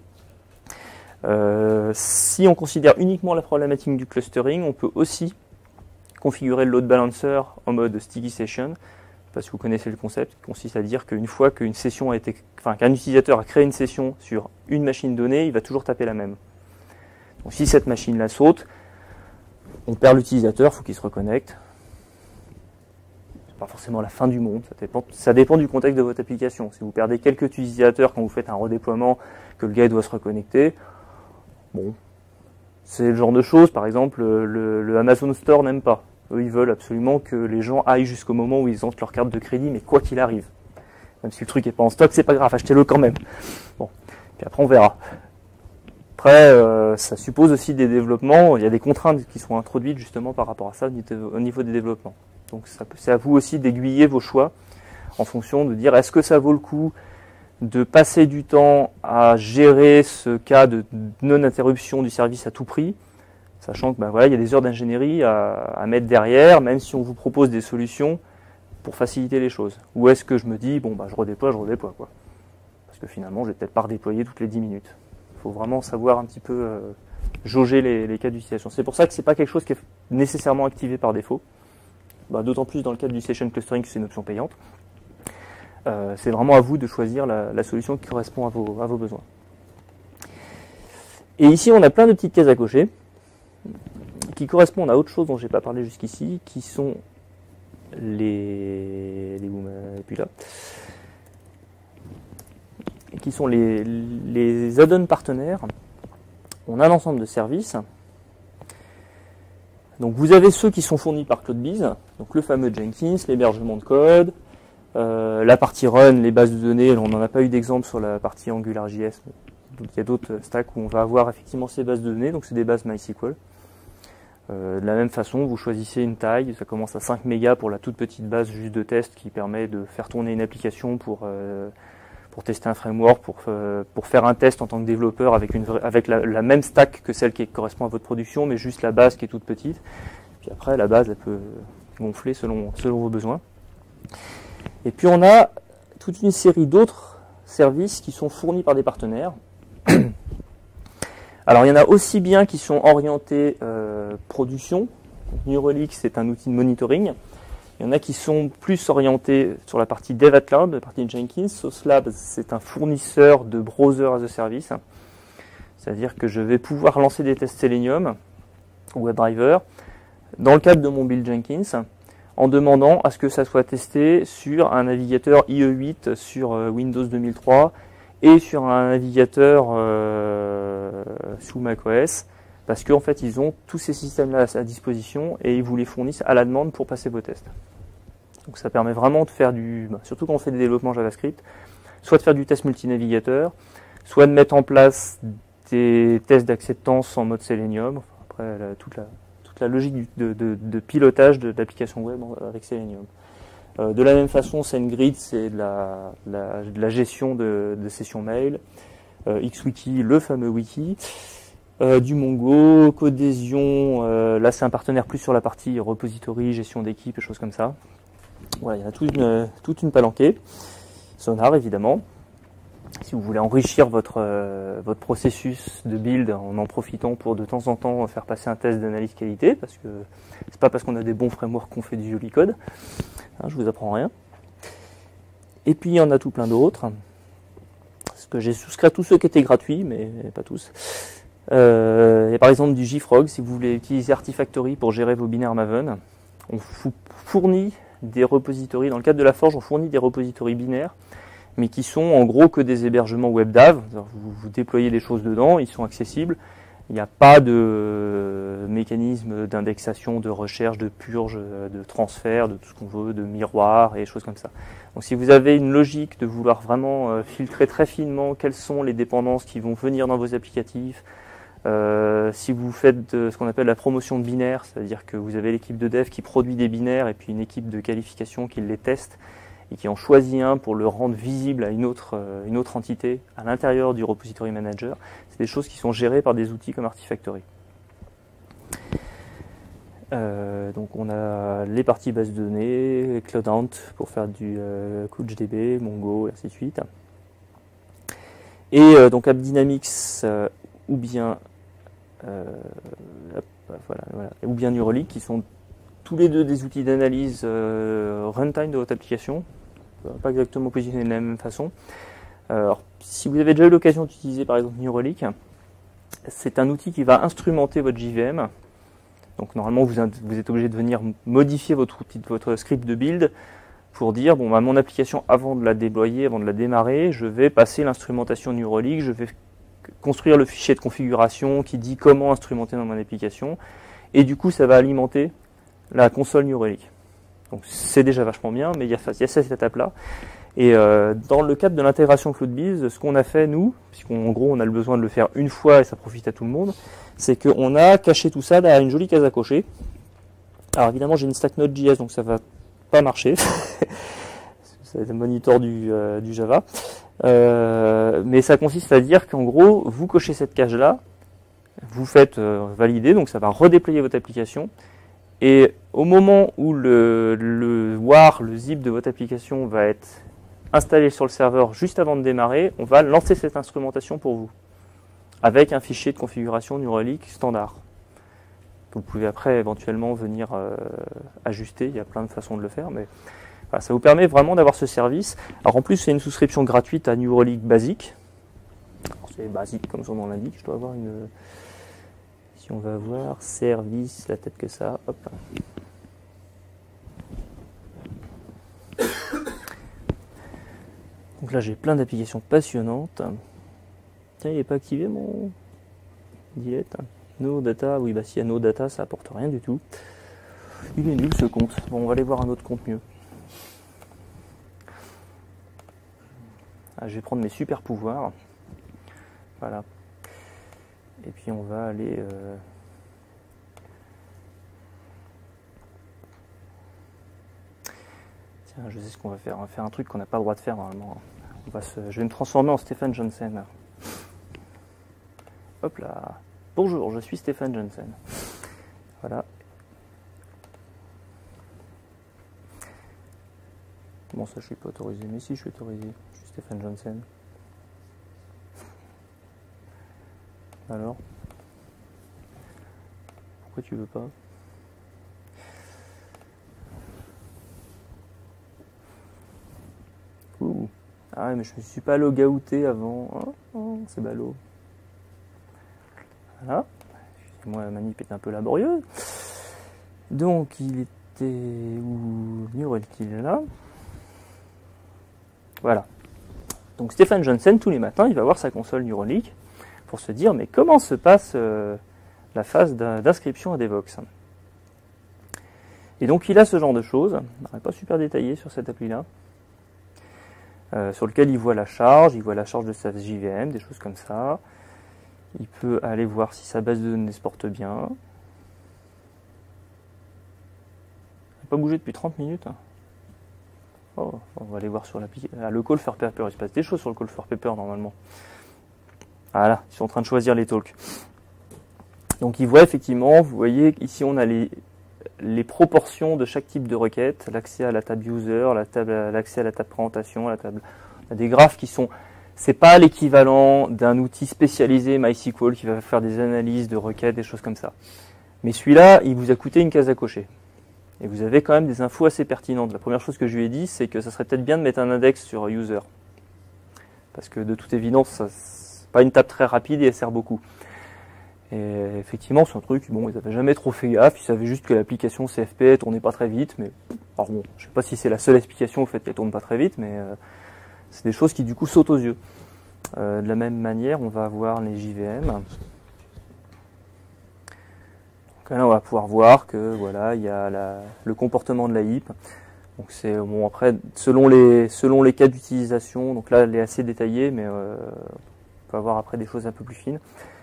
Si on considère uniquement la problématique du clustering, on peut aussi configurer le load balancer en mode sticky session. Parce que vous connaissez le concept, qui consiste à dire qu'une fois qu'une session a été, qu'un utilisateur a créé une session sur une machine donnée, il va toujours taper la même. Donc si cette machine-là saute, on perd l'utilisateur, il faut qu'il se reconnecte. C'est pas forcément la fin du monde, ça dépend du contexte de votre application. Si vous perdez quelques utilisateurs quand vous faites un redéploiement, que le gars doit se reconnecter, bon, c'est le genre de choses, par exemple, le Amazon Store n'aime pas. Eux, ils veulent absolument que les gens aillent jusqu'au moment où ils entrent leur carte de crédit, mais quoi qu'il arrive. Même si le truc n'est pas en stock, c'est pas grave, achetez-le quand même. Bon, puis après on verra. Après, ça suppose aussi des développements, il y a des contraintes qui sont introduites justement par rapport à ça au niveau des développements. Donc c'est à vous aussi d'aiguiller vos choix en fonction de dire est-ce que ça vaut le coup de passer du temps à gérer ce cas de non-interruption du service à tout prix, sachant que voilà, il y a des heures d'ingénierie à mettre derrière, même si on vous propose des solutions pour faciliter les choses. Ou est-ce que je me dis, bon, je redéploie, quoi. Parce que finalement, je vais peut-être pas redéployer toutes les 10 minutes. Il faut vraiment savoir un petit peu jauger les cas d'utilisation. C'est pour ça que c'est pas quelque chose qui est nécessairement activé par défaut. D'autant plus dans le cadre du session clustering que c'est une option payante. C'est vraiment à vous de choisir la solution qui correspond à vos besoins. Et ici, on a plein de petites cases à cocher qui correspondent à autre chose dont je n'ai pas parlé jusqu'ici, qui sont les add-ons partenaires. On a un ensemble de services. Donc vous avez ceux qui sont fournis par CloudBees, donc le fameux Jenkins, l'hébergement de code, la partie run, les bases de données. On n'en a pas eu d'exemple sur la partie AngularJS, donc il y a d'autres stacks où on va avoir effectivement ces bases de données, donc c'est des bases MySQL. De la même façon, vous choisissez une taille, ça commence à 5 mégas pour la toute petite base juste de test qui permet de faire tourner une application pour tester un framework, pour faire un test en tant que développeur avec la même stack que celle qui correspond à votre production, mais juste la base qui est toute petite. Puis après, la base, elle peut gonfler selon vos besoins. Et puis on a toute une série d'autres services qui sont fournis par des partenaires. Alors il y en a aussi bien qui sont orientés production. New Relic, c'est un outil de monitoring. Il y en a qui sont plus orientés sur la partie Dev at Cloud, la partie Jenkins. Sauce Labs, c'est un fournisseur de browser as a service. C'est-à-dire que je vais pouvoir lancer des tests Selenium ou WebDriver dans le cadre de mon build Jenkins en demandant à ce que ça soit testé sur un navigateur IE8 sur Windows 2003 et sur un navigateur sous macOS, parce qu'en fait ils ont tous ces systèmes-là à disposition et ils vous les fournissent à la demande pour passer vos tests. Donc ça permet vraiment de faire surtout quand on fait des développements JavaScript, soit de faire du test multinavigateur, soit de mettre en place des tests d'acceptance en mode Selenium. Après toute la logique de pilotage de l'application web avec Selenium. De la même façon, SendGrid, c'est de la gestion de sessions mail. XWiki, le fameux wiki. Du Mongo, Codésion, là c'est un partenaire plus sur la partie repository, gestion d'équipe et choses comme ça. Voilà, il y a toute une palanquée. Sonar, évidemment. Si vous voulez enrichir votre processus de build en profitant pour de temps en temps faire passer un test d'analyse qualité, parce que c'est pas parce qu'on a des bons frameworks qu'on fait du joli code. Je vous apprends rien. Et puis il y en a tout plein d'autres. Parce que j'ai souscrit à tous ceux qui étaient gratuits, mais pas tous. Il y a par exemple du JFrog, si vous voulez utiliser Artifactory pour gérer vos binaires Maven. On vous fournit des repositories. Dans le cadre de la Forge, on fournit des repositories binaires, mais qui sont en gros que des hébergements WebDAV. Vous déployez des choses dedans, ils sont accessibles. Il n'y a pas de mécanisme d'indexation, de recherche, de purge, de transfert, de tout ce qu'on veut, de miroir et des choses comme ça. Donc si vous avez une logique de vouloir vraiment filtrer très finement quelles sont les dépendances qui vont venir dans vos applicatifs, si vous faites ce qu'on appelle la promotion de binaires, c'est-à-dire que vous avez l'équipe de dev qui produit des binaires et puis une équipe de qualification qui les teste et qui en choisit un pour le rendre visible à une autre entité à l'intérieur du repository manager, c'est des choses qui sont gérées par des outils comme Artifactory. Donc on a les parties bases de données, CloudHunt pour faire du CouchDB, Mongo, et ainsi de suite. Et donc AppDynamics ou bien ou bien New Relic, qui sont tous les deux des outils d'analyse runtime de votre application, pas exactement positionnés de la même façon. Alors, si vous avez déjà eu l'occasion d'utiliser par exemple New Relic, c'est un outil qui va instrumenter votre JVM. Donc normalement vous êtes obligé de venir modifier votre script de build pour dire bon bah, mon application avant de la déployer, avant de la démarrer, je vais passer l'instrumentation New Relic, je vais construire le fichier de configuration qui dit comment instrumenter dans mon application, et du coup ça va alimenter la console New Relic. Donc c'est déjà vachement bien, mais il y a cette étape-là. Et dans le cadre de l'intégration CloudBees, ce qu'on a fait nous, puisqu'en gros on a le besoin de le faire une fois et ça profite à tout le monde, c'est qu'on a caché tout ça dans une jolie case à cocher. Alors évidemment j'ai une stack Node.js, donc ça va pas marcher. C'est le monitor du Java. Mais ça consiste à dire qu'en gros, vous cochez cette case-là, vous faites valider, donc ça va redéployer votre application. Et au moment où le WAR, le zip de votre application va être installé sur le serveur juste avant de démarrer, on va lancer cette instrumentation pour vous, avec un fichier de configuration New Relic standard. Vous pouvez après éventuellement venir ajuster, il y a plein de façons de le faire, mais voilà, ça vous permet vraiment d'avoir ce service. Alors en plus c'est une souscription gratuite à New Relic basique. C'est basique comme son nom l'indique, je dois avoir une... Si on va voir service, la tête que ça, hop. Donc là j'ai plein d'applications passionnantes. Tiens, il n'est pas activé mon dilette. No data, oui bah s'il y a no data ça apporte rien du tout. Il est nul ce compte. Bon on va aller voir un autre compte mieux. Ah, je vais prendre mes super pouvoirs. Voilà. Et puis on va aller... Tiens, je sais ce qu'on va faire. On va faire un truc qu'on n'a pas le droit de faire normalement. Je vais me transformer en Stephen Johnson. Hop là. Bonjour, je suis Stephen Johnson. Voilà. Bon, ça je suis pas autorisé, mais si je suis autorisé. Je suis Stephen Johnson. Alors, pourquoi tu veux pas? Ouh. Ah ouais, mais je me suis pas logouté avant. Oh, c'est ballot. Voilà. Moi, la manip est un peu laborieuse. Donc, il était où? New Relic, il est là. Voilà. Donc, Stephen Johnson, tous les matins, il va voir sa console New Relic pour se dire, mais comment se passe la phase d'inscription à Devoxx? Et donc, il a ce genre de choses. On n'est pas super détaillé sur cette appli-là. Sur lequel il voit la charge de sa JVM, des choses comme ça. Il peut aller voir si sa base de données se porte bien. Il n'a pas bougé depuis 30 minutes. Oh, on va aller voir sur l'application. Ah, le call for paper, il se passe des choses sur le call for paper normalement. Voilà, ils sont en train de choisir les talks. Donc il voit effectivement, vous voyez, ici on a les proportions de chaque type de requête, l'accès à la table user, l'accès à la table présentation, on a des graphes qui sont... C'est pas l'équivalent d'un outil spécialisé MySQL qui va faire des analyses de requêtes, des choses comme ça. Mais celui-là, il vous a coûté une case à cocher. Et vous avez quand même des infos assez pertinentes. La première chose que je lui ai dit, c'est que ça serait peut-être bien de mettre un index sur user. Parce que de toute évidence, c'est pas une table très rapide et elle sert beaucoup. Et effectivement, c'est un truc, bon, ils n'avaient jamais trop fait gaffe, ils savaient juste que l'application CFP tournait pas très vite, mais alors bon, je sais pas si c'est la seule explication au fait qu'elle tourne pas très vite, mais c'est des choses qui du coup sautent aux yeux. De la même manière, on va avoir les JVM. Donc là, on va pouvoir voir que voilà, il y a le comportement de la heap. Donc c'est bon, après selon les cas d'utilisation, donc là elle est assez détaillée, mais on peut avoir après des choses un peu plus fines.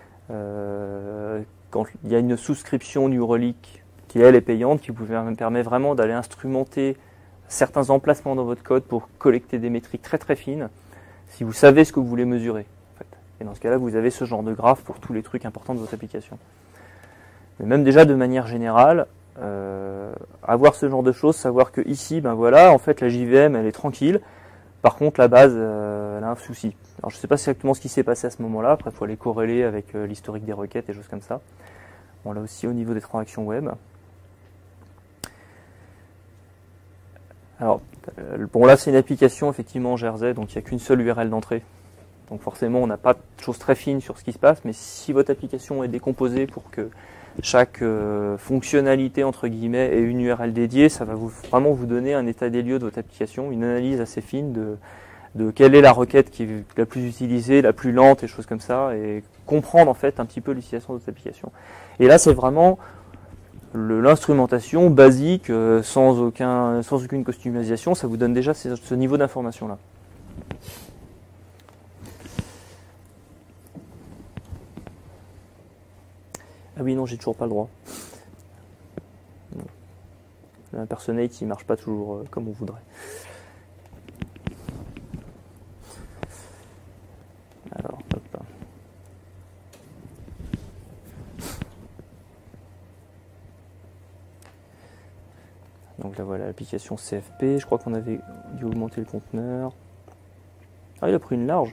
Quand il y a une souscription New Relic qui elle est payante, qui vous permet vraiment d'aller instrumenter certains emplacements dans votre code pour collecter des métriques très très fines, si vous savez ce que vous voulez mesurer. En fait. Et dans ce cas-là, vous avez ce genre de graphe pour tous les trucs importants de votre application. Mais même déjà de manière générale, avoir ce genre de choses, savoir que ici, ben voilà, en fait la JVM elle est tranquille. Par contre, la base, elle a un souci. Alors, je ne sais pas exactement ce qui s'est passé à ce moment-là. Après, il faut aller corréler avec l'historique des requêtes et choses comme ça. On l'a aussi au niveau des transactions web. Alors, bon, là, c'est une application, effectivement, GRZ, donc il n'y a qu'une seule URL d'entrée. Donc, forcément, on n'a pas de choses très fines sur ce qui se passe. Mais si votre application est décomposée pour que chaque fonctionnalité, entre guillemets, ait une URL dédiée, ça va vraiment vous donner un état des lieux de votre application, une analyse assez fine de quelle est la requête qui est la plus utilisée, la plus lente, et choses comme ça, et comprendre en fait un petit peu l'utilisation de votre application. Et là, c'est vraiment l'instrumentation basique, sans aucune customisation, ça vous donne déjà ce niveau d'information-là. Ah oui, non, j'ai toujours pas le droit. L'impersonate, il marche pas toujours comme on voudrait. Alors, hop. Donc là, voilà l'application CFP. Je crois qu'on avait dû augmenter le conteneur. Ah, il a pris une large.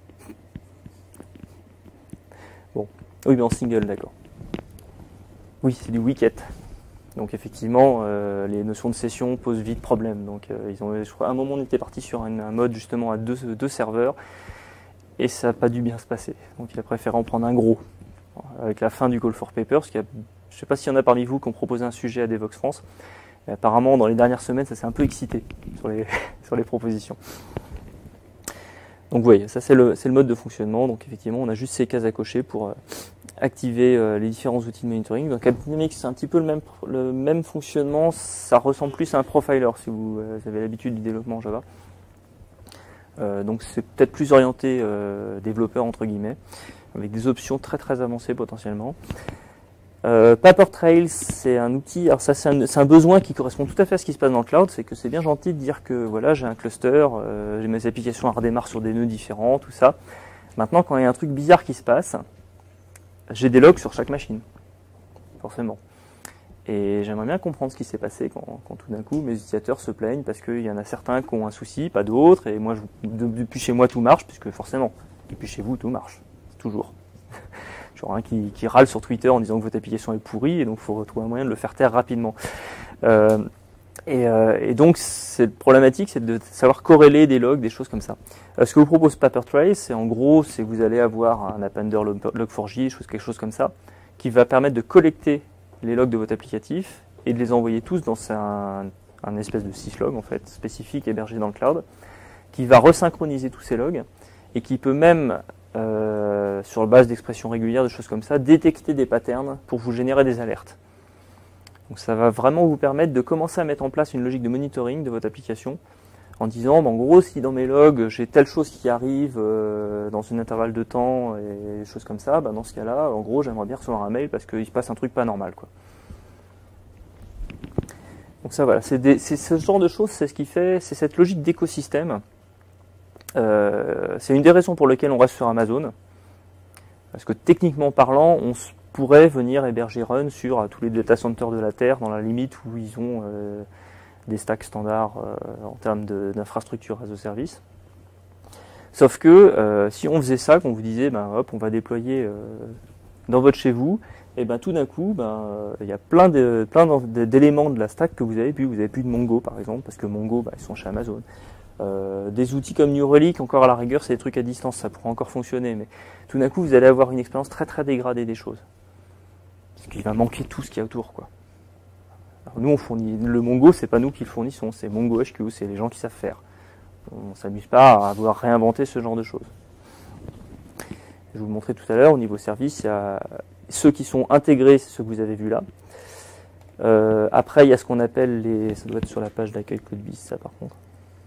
Bon. Oui, mais en single, d'accord. Oui, c'est du wicket. Donc effectivement, les notions de session posent vite problème. Donc je crois, à un moment, on était parti sur un mode justement à deux serveurs, et ça n'a pas dû bien se passer. Donc il a préféré en prendre un gros. Avec la fin du Call for Papers, je ne sais pas s'il y en a parmi vous qui ont proposé un sujet à Devoxx France. Et apparemment, dans les dernières semaines, ça s'est un peu excité sur les propositions. Donc vous voyez, ça c'est le mode de fonctionnement. Donc effectivement, on a juste ces cases à cocher pour activer les différents outils de monitoring. Donc AppDynamics, c'est un petit peu le même fonctionnement. Ça ressemble plus à un profiler si vous avez l'habitude du développement en Java. Donc c'est peut-être plus orienté développeur entre guillemets, avec des options très très avancées potentiellement. Papertrail, c'est un outil, alors ça c'est un besoin qui correspond tout à fait à ce qui se passe dans le cloud, c'est que c'est bien gentil de dire que voilà, j'ai un cluster, j'ai mes applications à redémarrer sur des nœuds différents, tout ça. Maintenant, quand il y a un truc bizarre qui se passe, j'ai des logs sur chaque machine, forcément. Et j'aimerais bien comprendre ce qui s'est passé quand tout d'un coup mes utilisateurs se plaignent parce qu'il y en a certains qui ont un souci, pas d'autres, et moi depuis chez moi tout marche, puisque forcément, depuis chez vous tout marche, toujours. Genre un qui râle sur Twitter en disant que votre application est pourrie, et donc il faut retrouver un moyen de le faire taire rapidement. Et donc cette problématique, c'est de savoir corréler des logs, des choses comme ça. Ce que vous propose Papertrail, c'est en gros, c'est que vous allez avoir un appender log4j, quelque chose comme ça, qui va permettre de collecter les logs de votre applicatif et de les envoyer tous dans un espèce de syslog en fait, spécifique hébergé dans le cloud, qui va resynchroniser tous ces logs et qui peut même, sur base d'expressions régulières, de choses comme ça, détecter des patterns pour vous générer des alertes. Donc ça va vraiment vous permettre de commencer à mettre en place une logique de monitoring de votre application en disant, en gros, si dans mes logs, j'ai telle chose qui arrive dans un intervalle de temps et des choses comme ça, bah dans ce cas-là, en gros, j'aimerais bien recevoir un mail parce qu'il se passe un truc pas normal, quoi. Donc ça, voilà, c'est ce genre de choses, c'est ce qui fait, c'est cette logique d'écosystème. C'est une des raisons pour lesquelles on reste sur Amazon. Parce que techniquement parlant, on pourrait venir héberger Run sur tous les data centers de la Terre dans la limite où ils ont des stacks standards en termes d'infrastructure as a service. Sauf que si on faisait ça, qu'on vous disait, ben hop, on va déployer dans votre chez vous, et ben tout d'un coup, il y a plein d'éléments de la stack que vous avez plus. Vous avez plus de Mongo par exemple, parce que Mongo, ils sont chez Amazon. Des outils comme New Relic, encore à la rigueur, c'est des trucs à distance, ça pourra encore fonctionner, mais tout d'un coup, vous allez avoir une expérience très très dégradée des choses. Parce qu'il va manquer tout ce qu'il y a autour, quoi. Alors nous, on fournit le Mongo, c'est pas nous qui le fournissons, c'est Mongo HQ, c'est les gens qui savent faire. On ne s'amuse pas à vouloir réinventer ce genre de choses. Je vous le montrais tout à l'heure, au niveau service, il y a ceux qui sont intégrés, c'est ceux que vous avez vus là. Après, il y a ce qu'on appelle les... Ça doit être sur la page d'accueil CodeBees, ça par contre.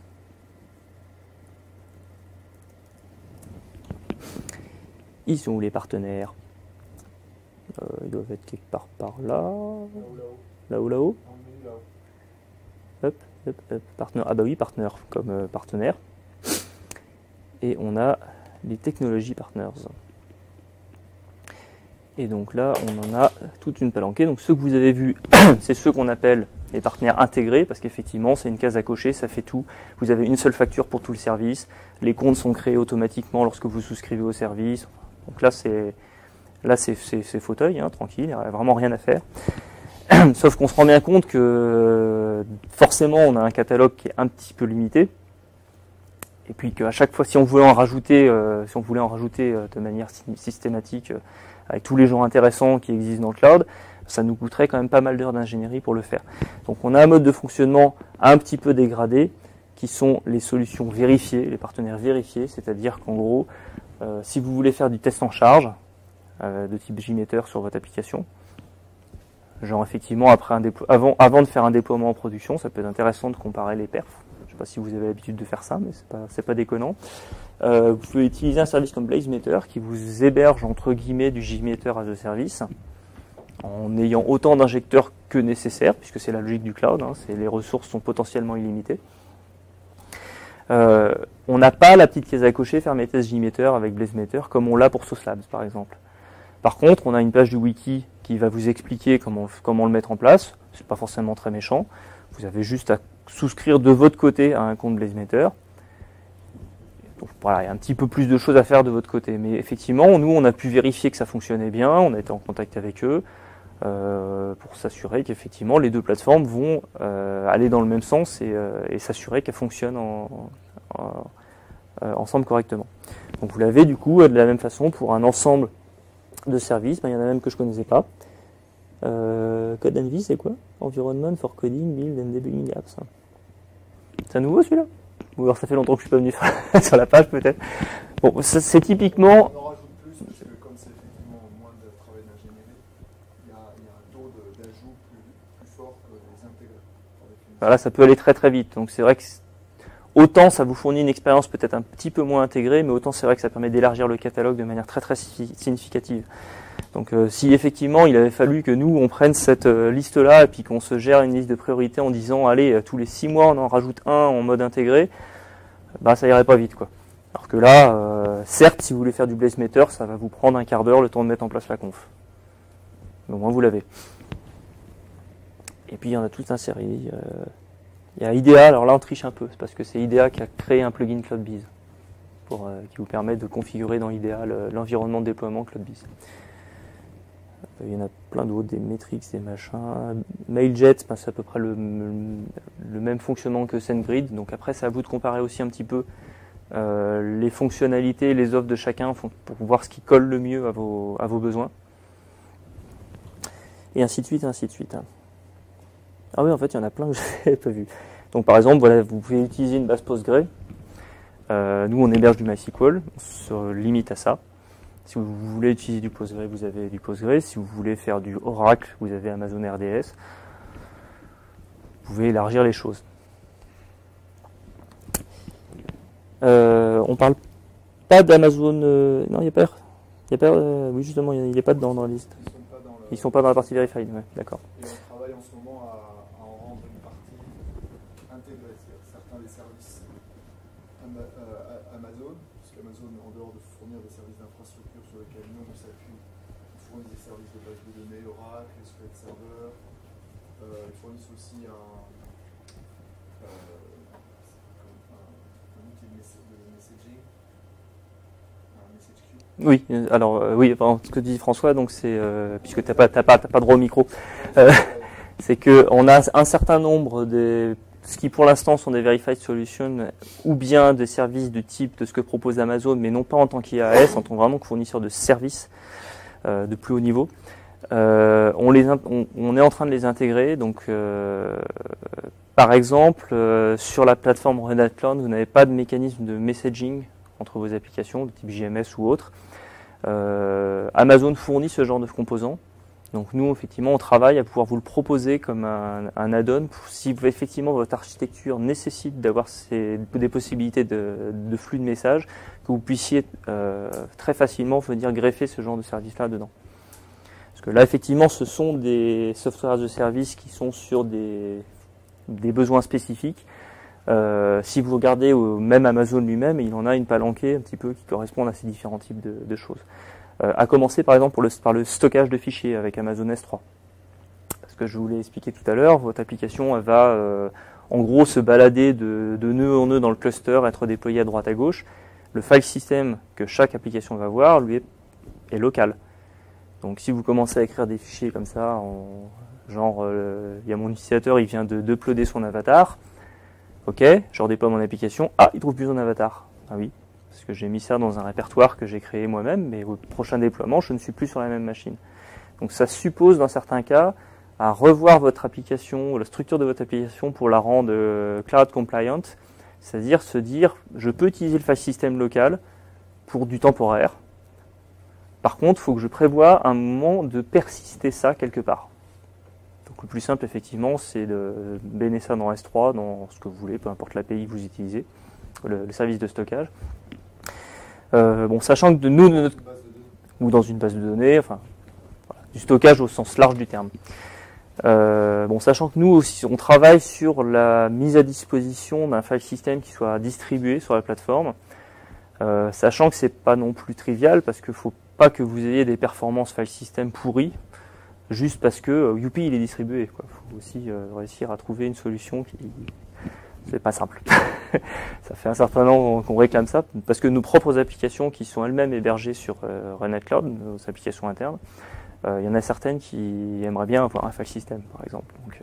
Ils sont où les partenaires? Ils doivent être quelque part par là. Là-haut. Hop. Partner. Ah bah oui, partner comme partenaire. Et on a les technologies partners. Et donc là, on en a toute une palanquée. Donc ceux que vous avez vus, c'est ceux qu'on appelle les partenaires intégrés, parce qu'effectivement, c'est une case à cocher, ça fait tout. Vous avez une seule facture pour tout le service. Les comptes sont créés automatiquement lorsque vous souscrivez au service. Donc là, c'est fauteuil, hein, tranquille, il n'y a vraiment rien à faire. Sauf qu'on se rend bien compte que forcément, on a un catalogue qui est un petit peu limité. Et puis qu'à chaque fois, si on voulait en rajouter de manière systématique, avec tous les genres intéressants qui existent dans le cloud, ça nous coûterait quand même pas mal d'heures d'ingénierie pour le faire. Donc on a un mode de fonctionnement un petit peu dégradé, qui sont les solutions vérifiées, les partenaires vérifiés, c'est-à-dire qu'en gros, si vous voulez faire du test en charge, de type JMeter sur votre application, genre effectivement avant de faire un déploiement en production, ça peut être intéressant de comparer les perfs. Je ne sais pas si vous avez l'habitude de faire ça, mais c'est pas déconnant. Vous pouvez utiliser un service comme BlazeMeter qui vous héberge entre guillemets du JMeter as a service en ayant autant d'injecteurs que nécessaire, puisque c'est la logique du cloud, hein, les ressources sont potentiellement illimitées. On n'a pas la petite case à cocher faire mes tests JMeter avec BlazeMeter comme on l'a pour Sauce Labs par exemple. Par contre, on a une page du wiki qui va vous expliquer comment le mettre en place. C'est pas forcément très méchant. Vous avez juste à souscrire de votre côté à un compte BlazeMeter. Donc voilà, il y a un petit peu plus de choses à faire de votre côté. Mais effectivement, nous, on a pu vérifier que ça fonctionnait bien. On a été en contact avec eux pour s'assurer qu'effectivement, les deux plateformes vont aller dans le même sens et s'assurer qu'elles fonctionnent ensemble correctement. Donc vous l'avez du coup de la même façon pour un ensemble de services. Il y en a même que je ne connaissais pas. CodeEnvy, c'est quoi? Environment for Coding, Build and Debugging Apps. C'est à nouveau celui-là? Ou alors ça fait longtemps que je ne suis pas venu sur la page peut-être. Bon, c'est typiquement... On en rajoute plus parce que comme c'est effectivement moins de travail d'ingénierie, il y a un taux d'ajout plus fort que les intégrés. Voilà, ça peut aller très très vite. Donc c'est vrai que autant ça vous fournit une expérience peut-être un petit peu moins intégrée, mais autant c'est vrai que ça permet d'élargir le catalogue de manière très très significative. Donc si effectivement il avait fallu que nous on prenne cette liste-là et puis qu'on se gère une liste de priorités en disant allez tous les 6 mois on en rajoute un en mode intégré, bah ça irait pas vite quoi. Alors que là, certes si vous voulez faire du BlazeMeter, ça va vous prendre un quart d'heure le temps de mettre en place la conf. Mais au moins vous l'avez. Et puis il y en a toute une série. Il y a IDEA, alors là on triche un peu, c'est parce que c'est IDEA qui a créé un plugin CloudBees qui vous permet de configurer dans IDEA l'environnement de déploiement CloudBees. Il y en a plein d'autres, des métriques, des machins. Mailjet, c'est à peu près le même fonctionnement que SendGrid. Donc après, c'est à vous de comparer aussi un petit peu les fonctionnalités, les offres de chacun pour voir ce qui colle le mieux à vos besoins. Et ainsi de suite, ainsi de suite. Ah oui, en fait, il y en a plein que je n'avais pas vu. Donc par exemple, voilà, vous pouvez utiliser une base Postgre. Nous, on héberge du MySQL, on se limite à ça. Si vous voulez utiliser du Postgre, vous avez du Postgre. Si vous voulez faire du Oracle, vous avez Amazon RDS. Vous pouvez élargir les choses. On parle pas d'Amazon. Non, il n'y a pas. Oui, justement, il n'est pas dedans dans la liste. Ils sont pas dans la partie verified. Ouais, d'accord. Et on travaille en ce moment à en rendre une partie intégrée. Certains des services Amazon, parce qu'Amazon, en dehors de fournir des services d'infrastructure sur lesquels nous on s'appuie, ils fournissent des services de base de données, Oracle, SQL Server. Ils fournissent aussi un outil de messaging, un message queue. Oui, alors oui, ce que dit François, donc c'est puisque t'as pas droit au micro, c'est que on a un certain nombre ce qui pour l'instant sont des verified solutions ou bien des services de type de ce que propose Amazon, mais non pas en tant qu'IaaS, en tant que vraiment fournisseur de services de plus haut niveau. On est en train de les intégrer. Donc, par exemple, sur la plateforme Red Hat Cloud, vous n'avez pas de mécanisme de messaging entre vos applications, de type JMS ou autre. Amazon fournit ce genre de composants. Donc nous, effectivement, on travaille à pouvoir vous le proposer comme un add-on si effectivement votre architecture nécessite d'avoir des possibilités de flux de messages, que vous puissiez très facilement venir greffer ce genre de service-là dedans. Parce que là, effectivement, ce sont des softwares as a service qui sont sur des besoins spécifiques. Si vous regardez même Amazon lui-même, il en a une palanquée un petit peu qui correspond à ces différents types de choses. À commencer par exemple par le stockage de fichiers avec Amazon S3. Parce que je vous l'ai expliqué tout à l'heure, votre application elle va en gros se balader de nœud en nœud dans le cluster, être déployée à droite à gauche. Le file system que chaque application va voir, lui, est local. Donc si vous commencez à écrire des fichiers comme ça, genre il y a mon utilisateur, il vient d'uploader son avatar, ok, je redéploie mon application, ah, il trouve plus son avatar. Ah oui, parce que j'ai mis ça dans un répertoire que j'ai créé moi-même, mais au prochain déploiement, je ne suis plus sur la même machine. Donc ça suppose, dans certains cas, à revoir votre application, la structure de votre application pour la rendre cloud compliant, c'est-à-dire se dire, je peux utiliser le file system local pour du temporaire. Par contre, il faut que je prévoie un moment de persister ça quelque part. Donc le plus simple, effectivement, c'est de baigner ça dans S3, dans ce que vous voulez, peu importe l'API que vous utilisez, le service de stockage. Bon, sachant que nous, ou dans une base de données, enfin, voilà, du stockage au sens large du terme. Bon, sachant que nous aussi, on travaille sur la mise à disposition d'un file system qui soit distribué sur la plateforme, sachant que c'est pas non plus trivial, parce qu'il faut pas que vous ayez des performances file system pourries, juste parce que Youpi il est distribué. Il faut aussi réussir à trouver une solution qui... C'est pas simple. Ça fait un certain temps qu'on réclame ça, parce que nos propres applications qui sont elles-mêmes hébergées sur Red Hat Cloud, nos applications internes, il y en a certaines qui aimeraient bien avoir un file system, par exemple. Donc,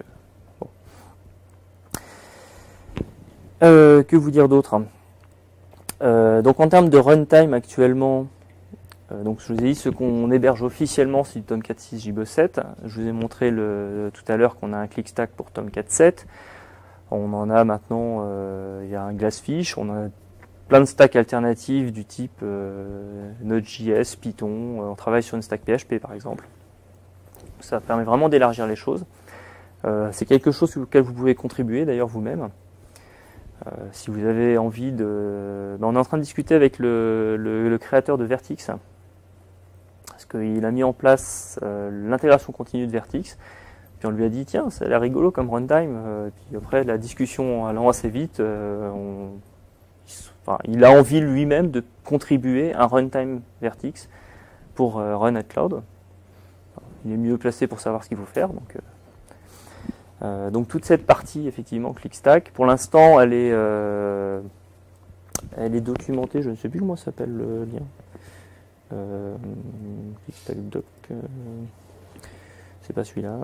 bon. Que vous dire d'autre ? Donc en termes de runtime actuellement, donc je vous ai dit ce qu'on héberge officiellement, c'est du Tomcat 6 JBoss 7. Je vous ai montré tout à l'heure qu'on a un ClickStack pour Tomcat 7. On en a maintenant, il y a un Glassfish, on a plein de stacks alternatives du type Node.js, Python, on travaille sur une stack PHP par exemple. Ça permet vraiment d'élargir les choses. C'est quelque chose auquel vous pouvez contribuer d'ailleurs vous-même. Si vous avez envie de... on est en train de discuter avec le créateur de Vertix, parce qu'il a mis en place l'intégration continue de Vertix. Puis on lui a dit, tiens, ça a l'air rigolo comme runtime. Puis après, la discussion allant assez vite, il a envie lui-même de contribuer à un runtime Vertix pour Run at Cloud. Il est mieux placé pour savoir ce qu'il faut faire. Donc toute cette partie, effectivement, ClickStack, pour l'instant, elle est documentée. Je ne sais plus comment ça s'appelle le lien. ClickStack doc. C'est pas celui-là.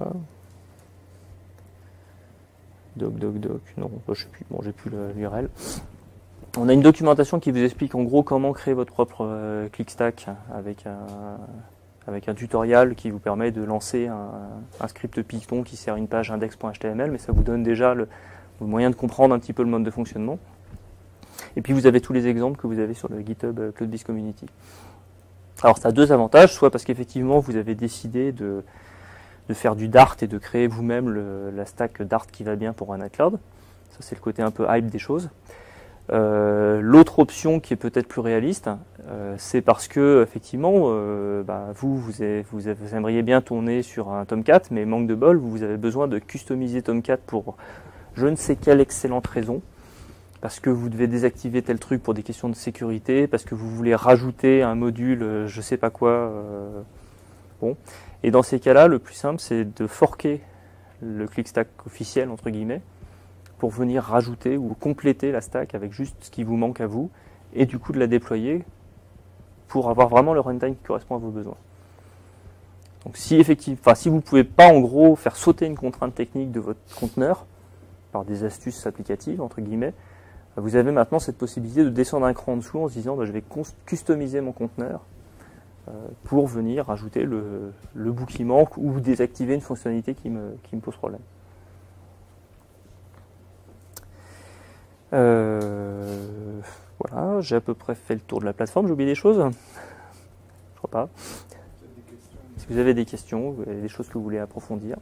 Doc, non, je sais plus, bon, j'ai plus l'URL. On a une documentation qui vous explique en gros comment créer votre propre ClickStack avec un tutoriel qui vous permet de lancer un script Python qui sert une page index.html, mais ça vous donne déjà le moyen de comprendre un petit peu le mode de fonctionnement. Et puis vous avez tous les exemples que vous avez sur le GitHub CloudBees Community. Alors ça a deux avantages, soit parce qu'effectivement vous avez décidé de faire du Dart et de créer vous-même la stack Dart qui va bien pour Run at Cloud. Ça c'est le côté un peu hype des choses. L'autre option qui est peut-être plus réaliste, c'est parce que effectivement, vous aimeriez bien tourner sur un Tomcat, mais manque de bol, vous avez besoin de customiser Tomcat pour je ne sais quelle excellente raison, parce que vous devez désactiver tel truc pour des questions de sécurité, parce que vous voulez rajouter un module, je sais pas quoi. Bon. Et dans ces cas-là, le plus simple, c'est de forker le ClickStack officiel, entre guillemets, pour venir rajouter ou compléter la stack avec juste ce qui vous manque à vous, et du coup de la déployer pour avoir vraiment le runtime qui correspond à vos besoins. Donc si vous ne pouvez pas en gros faire sauter une contrainte technique de votre conteneur, par des astuces applicatives, entre guillemets, vous avez maintenant cette possibilité de descendre un cran en dessous en se disant je vais customiser mon conteneur pour venir ajouter le bout qui manque ou désactiver une fonctionnalité qui me pose problème. Voilà, j'ai à peu près fait le tour de la plateforme. J'ai oublié des choses? Je crois pas. Si vous avez des questions, vous avez des choses que vous voulez approfondir.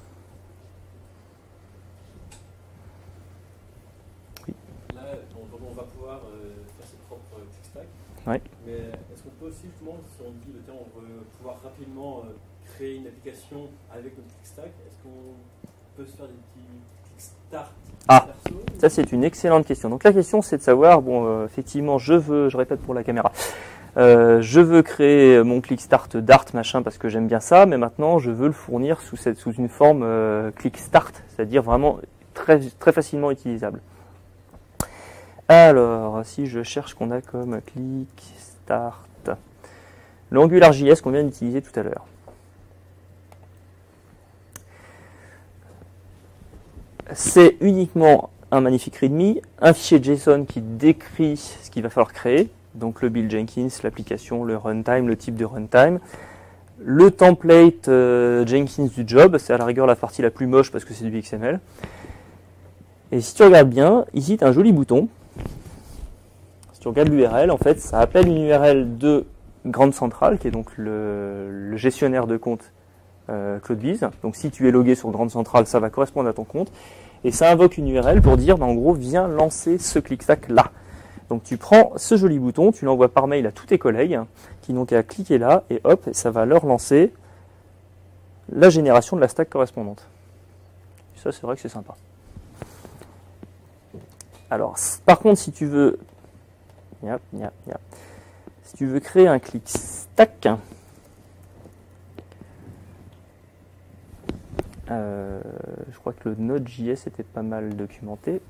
Oui. Là, on va pouvoir faire ses propres clickstacks. Oui. Mais est-ce qu'on peut aussi, justement, si on dit on veut pouvoir rapidement créer une application avec notre clickstack, est-ce qu'on peut se faire des petits kickstart? Ça c'est une excellente question. Donc la question c'est de savoir, bon effectivement je répète pour la caméra, je veux créer mon clickstart Dart machin parce que j'aime bien ça, mais maintenant je veux le fournir sous une forme clickstart, c'est-à-dire vraiment très facilement utilisable. Alors si je cherche ce qu'on a comme clickstart, l'AngularJS qu'on vient d'utiliser tout à l'heure. C'est uniquement un magnifique README, un fichier JSON qui décrit ce qu'il va falloir créer, donc le build Jenkins, l'application, le runtime, le type de runtime, le template Jenkins du job, c'est à la rigueur la partie la plus moche parce que c'est du XML. Et si tu regardes bien, ici tu as un joli bouton. Si tu regardes l'URL, en fait, ça appelle une URL de Grande Centrale, qui est donc le gestionnaire de compte CloudBees. Donc si tu es logué sur Grande Centrale, ça va correspondre à ton compte. Et ça invoque une URL pour dire, en gros, viens lancer ce clickstack là. Donc tu prends ce joli bouton, tu l'envoies par mail à tous tes collègues, qui n'ont qu'à cliquer là, et hop, ça va leur lancer la génération de la stack correspondante. Et ça, c'est vrai que c'est sympa. Alors, par contre, si tu veux... Si tu veux créer un clickstack... je crois que le Node.js était pas mal documenté.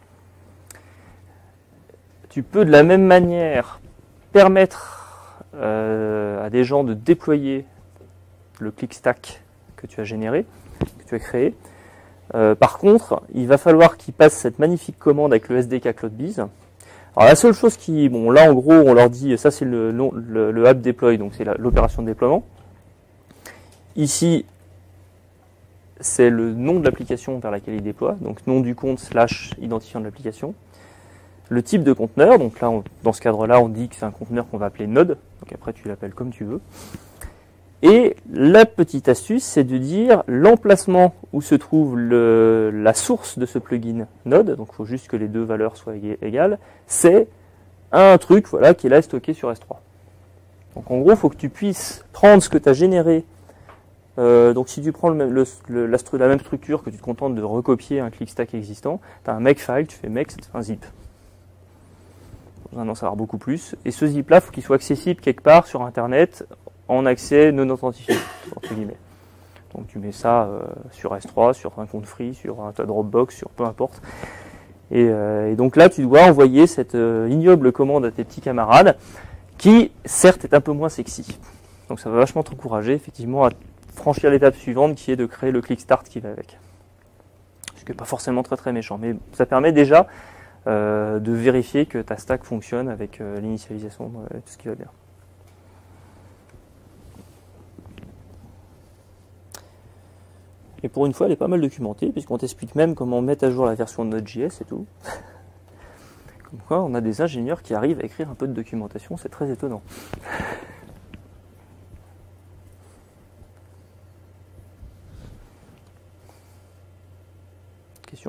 Tu peux de la même manière permettre à des gens de déployer le clickstack que tu as généré, que tu as créé. Par contre, il va falloir qu'ils passent cette magnifique commande avec le SDK CloudBees. Alors la seule chose qui, bon là en gros on leur dit, ça c'est le app deploy, donc c'est l'opération de déploiement. Ici, c'est le nom de l'application vers laquelle il déploie, donc nom du compte / identifiant de l'application. Le type de conteneur, donc là, dans ce cadre-là, on dit que c'est un conteneur qu'on va appeler Node, donc après tu l'appelles comme tu veux. Et la petite astuce, c'est de dire l'emplacement où se trouve la source de ce plugin Node, donc il faut juste que les deux valeurs soient égales, c'est un truc voilà, qui est là stocké sur S3. Donc en gros, il faut que tu puisses prendre ce que tu as généré. Donc si tu prends la même structure, que tu te contentes de recopier un clickstack existant, tu as un makefile, tu fais make, ça te fait un zip. Vous en savoir beaucoup plus. Et ce zip là, il faut qu'il soit accessible quelque part sur internet en accès non authentifié, entre guillemets. Donc tu mets ça sur S3, sur un compte free, sur ta Dropbox, sur peu importe. Et donc là, tu dois envoyer cette ignoble commande à tes petits camarades, qui certes est un peu moins sexy. Donc ça va vachement t'encourager effectivement à franchir l'étape suivante qui est de créer le clickstart qui va avec. Ce qui n'est pas forcément très méchant, mais ça permet déjà de vérifier que ta stack fonctionne avec l'initialisation, tout ce qui va bien. Et pour une fois, elle est pas mal documentée, puisqu'on t'explique même comment mettre à jour la version de Node.js et tout. Comme quoi, on a des ingénieurs qui arrivent à écrire un peu de documentation, c'est très étonnant. Question ?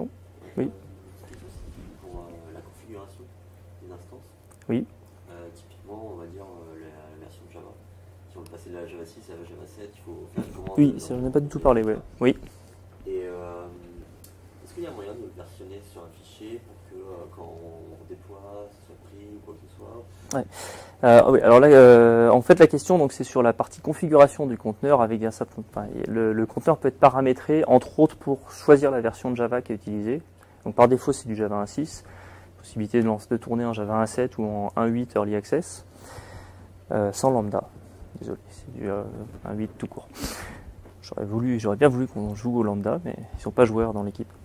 Oui. Pour la configuration des instances. Oui. Typiquement, on va dire la version Java. Si on veut passer de la Java 6 à la Java 7, il faut faire une commande. Oui, ça j'en ai pas du tout parlé, ouais. Oui. Et est-ce qu'il y a moyen de le versionner sur un fichier pour que quand on déploie, ce soit pris ou quoi que ce soit? Ouais. Oui, alors là, en fait, la question, donc, c'est sur la partie configuration du conteneur avec un certain. Enfin, le conteneur peut être paramétré, entre autres, pour choisir la version de Java qui est utilisée. Donc, par défaut, c'est du Java 1.6. Possibilité de tourner en Java 1.7 ou en 1.8 Early Access, sans lambda. Désolé, c'est du 1.8 tout court. J'aurais bien voulu qu'on joue au lambda, mais ils sont pas joueurs dans l'équipe.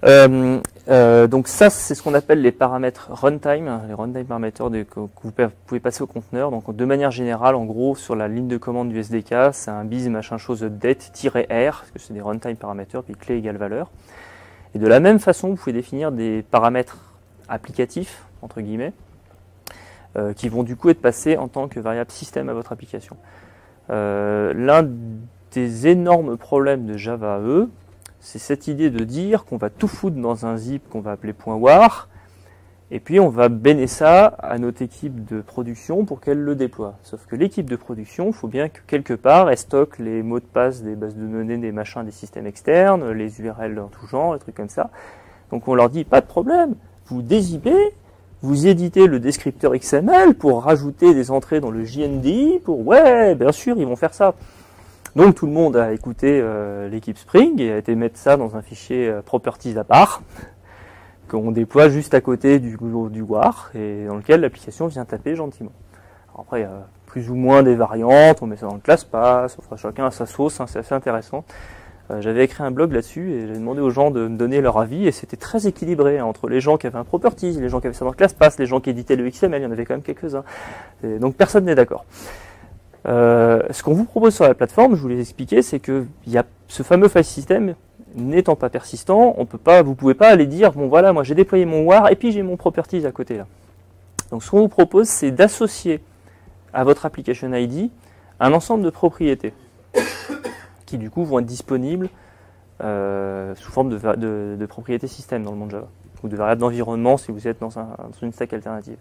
Donc ça, c'est ce qu'on appelle les paramètres runtime, les runtime parameters que vous pouvez passer au conteneur. Donc de manière générale, en gros, sur la ligne de commande du SDK, c'est un biz machin chose update-r, parce que c'est des runtime parameters, puis clé égale valeur. Et de la même façon, vous pouvez définir des paramètres applicatifs, entre guillemets, qui vont du coup être passés en tant que variable système à votre application. L'un des énormes problèmes de Java EE, c'est cette idée de dire qu'on va tout foutre dans un zip qu'on va appeler .war, et puis on va béner ça à notre équipe de production pour qu'elle le déploie. Sauf que l'équipe de production, il faut bien que quelque part, elle stocke les mots de passe des bases de données, des machins, des systèmes externes, les URL dans tout genre, des trucs comme ça. Donc on leur dit, pas de problème, vous dézippez, vous éditez le descripteur XML pour rajouter des entrées dans le JNDI, ouais, bien sûr, ils vont faire ça. Donc tout le monde a écouté l'équipe Spring et a été mettre ça dans un fichier properties à part, qu'on déploie juste à côté du war, et dans lequel l'application vient taper gentiment. Alors après, il y a plus ou moins des variantes, on met ça dans le ClassPass, enfin, chacun a sa sauce, hein, c'est assez intéressant. J'avais écrit un blog là-dessus et j'ai demandé aux gens de me donner leur avis, et c'était très équilibré hein, entre les gens qui avaient un properties, les gens qui avaient ça dans le ClassPass, les gens qui éditaient le XML, il y en avait quand même quelques-uns. Donc personne n'est d'accord. Ce qu'on vous propose sur la plateforme, je vous l'ai expliqué, c'est que il y a ce fameux file system n'étant pas persistant, vous pouvez pas aller dire bon voilà, moi j'ai déployé mon war et puis j'ai mon properties à côté là. Donc ce qu'on vous propose, c'est d'associer à votre application ID un ensemble de propriétés qui du coup vont être disponibles sous forme de propriétés système dans le monde Java, ou de variables d'environnement si vous êtes dans une stack alternative.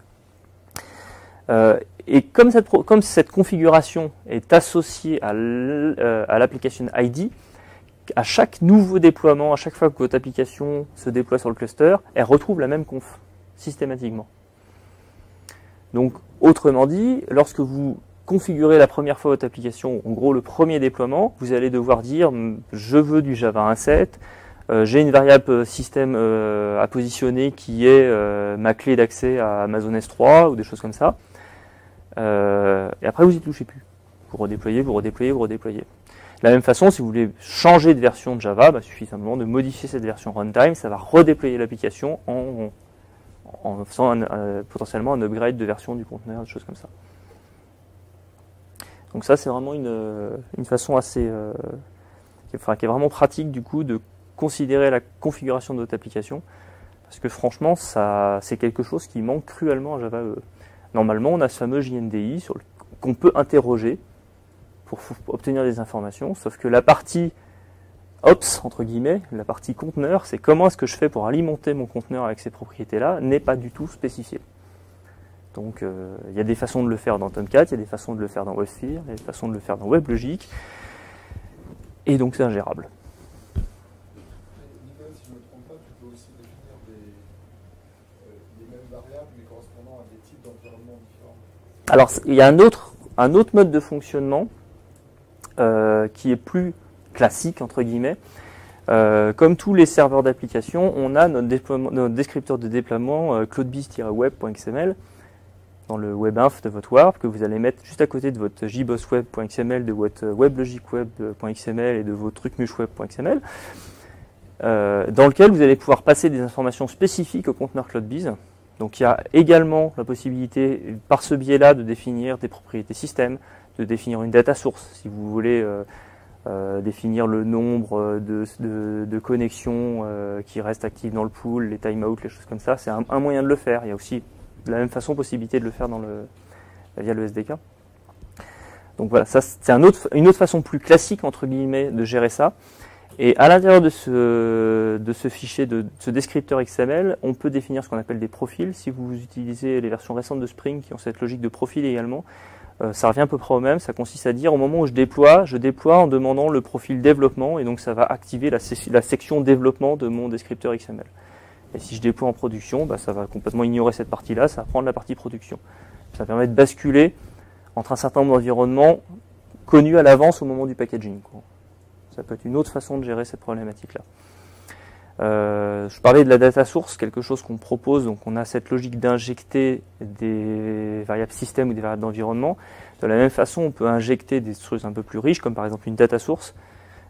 Et comme cette configuration est associée à l'application ID, à chaque nouveau déploiement, à chaque fois que votre application se déploie sur le cluster, elle retrouve la même conf systématiquement. Donc, autrement dit, lorsque vous configurez la première fois votre application, en gros le premier déploiement, vous allez devoir dire je veux du Java 1.7, j'ai une variable système à positionner qui est ma clé d'accès à Amazon S3 ou des choses comme ça. Et après vous y touchez plus. Vous redéployez, vous redéployez, vous redéployez. De la même façon, si vous voulez changer de version de Java, il suffit simplement de modifier cette version runtime, ça va redéployer l'application en faisant potentiellement un upgrade de version du conteneur, des choses comme ça. Donc ça, c'est vraiment une façon assez qui est vraiment pratique du coup de considérer la configuration de votre application, parce que franchement, c'est quelque chose qui manque cruellement à Java EE. Normalement, on a ce fameux JNDI qu'on peut interroger pour obtenir des informations, sauf que la partie ops, entre guillemets, la partie conteneur, c'est comment est-ce que je fais pour alimenter mon conteneur avec ces propriétés-là, n'est pas du tout spécifié. Donc, il y a des façons de le faire dans Tomcat, il y a des façons de le faire dans WebSphere, il y a des façons de le faire dans WebLogic, et donc c'est ingérable. Nicolas, si je ne me trompe pas, tu peux aussi définir les mêmes variables, mais correspondant à des types d'environnements différents. Alors, il y a un autre mode de fonctionnement qui est plus classique, entre guillemets. Comme tous les serveurs d'application, on a notre descripteur de déploiement cloudbees-web.xml dans le webinf de votre warp que vous allez mettre juste à côté de votre jbossweb.xml, de votre weblogicweb.xml et de vos trucmushweb.xml, dans lequel vous allez pouvoir passer des informations spécifiques au conteneur CloudBees. Donc il y a également la possibilité, par ce biais-là, de définir des propriétés système, de définir une data source, si vous voulez définir le nombre de connexions qui restent actives dans le pool, les timeouts, les choses comme ça. C'est un moyen de le faire. Il y a aussi de la même façon possibilité de le faire via le SDK. Donc voilà, ça c'est une autre façon plus classique entre guillemets de gérer ça. Et à l'intérieur de ce fichier, de ce descripteur XML, on peut définir ce qu'on appelle des profils. Si vous utilisez les versions récentes de Spring qui ont cette logique de profil également, ça revient à peu près au même. Ça consiste à dire au moment où je déploie en demandant le profil développement, et donc ça va activer la section développement de mon descripteur XML. Et si je déploie en production, ça va complètement ignorer cette partie-là, ça va prendre la partie production. Ça permet de basculer entre un certain nombre d'environnements connus à l'avance au moment du packaging, quoi. Ça peut être une autre façon de gérer cette problématique-là. Je parlais de la data source, quelque chose qu'on propose, donc on a cette logique d'injecter des variables système ou des variables d'environnement. De la même façon, on peut injecter des choses un peu plus riches, comme par exemple une data source.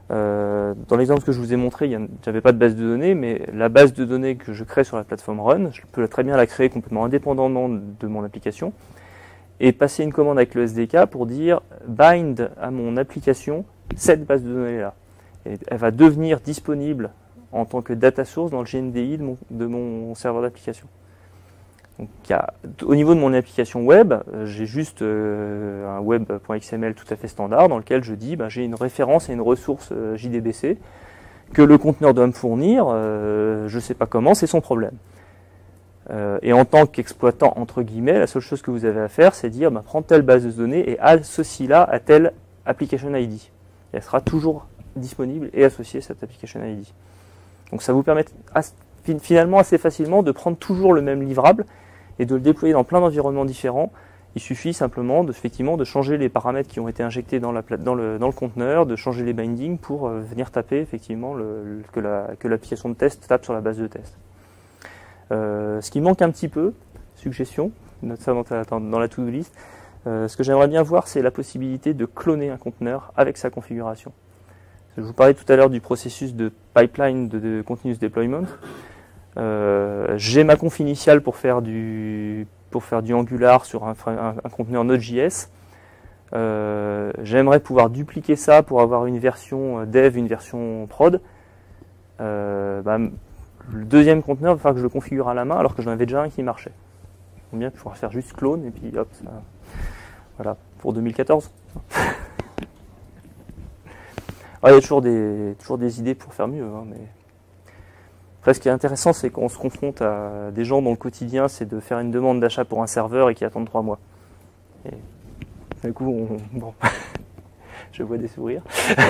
Dans l'exemple que je vous ai montré, j'avais pas de base de données, mais la base de données que je crée sur la plateforme Run, je peux très bien la créer complètement indépendamment de mon application et passer une commande avec le SDK pour dire bind à mon application cette base de données-là. Et elle va devenir disponible en tant que data source dans le GNDI de mon serveur d'application. Donc, au niveau de mon application web, j'ai juste un web.xml tout à fait standard dans lequel je dis j'ai une référence et une ressource JDBC que le conteneur doit me fournir, je ne sais pas comment, c'est son problème. Et en tant qu'exploitant, entre guillemets, la seule chose que vous avez à faire, c'est dire prends telle base de données et associe-la à telle application ID. Et elle sera toujours disponible et associée à cette application ID. Donc ça vous permet finalement assez facilement de prendre toujours le même livrable et de le déployer dans plein d'environnements différents. Il suffit simplement effectivement de changer les paramètres qui ont été injectés dans le conteneur, de changer les bindings pour venir taper effectivement que l'application de test tape sur la base de test. Ce qui manque un petit peu, suggestion, note ça dans la to-do list, ce que j'aimerais bien voir, c'est la possibilité de cloner un conteneur avec sa configuration. Je vous parlais tout à l'heure du processus de pipeline de continuous deployment. J'ai ma conf initiale pour faire du Angular sur un conteneur Node.js. J'aimerais pouvoir dupliquer ça pour avoir une version dev, une version prod. Le deuxième conteneur, il va falloir que je le configure à la main alors que j'en avais déjà un qui marchait. On bien pouvoir faire juste clone et puis hop, ça, voilà, pour 2014. Alors, il y a toujours des idées pour faire mieux, mais après, ce qui est intéressant, c'est qu'on se confronte à des gens dont le quotidien, c'est de faire une demande d'achat pour un serveur et qui attendent 3 mois. Et du coup, bon, je vois des sourires.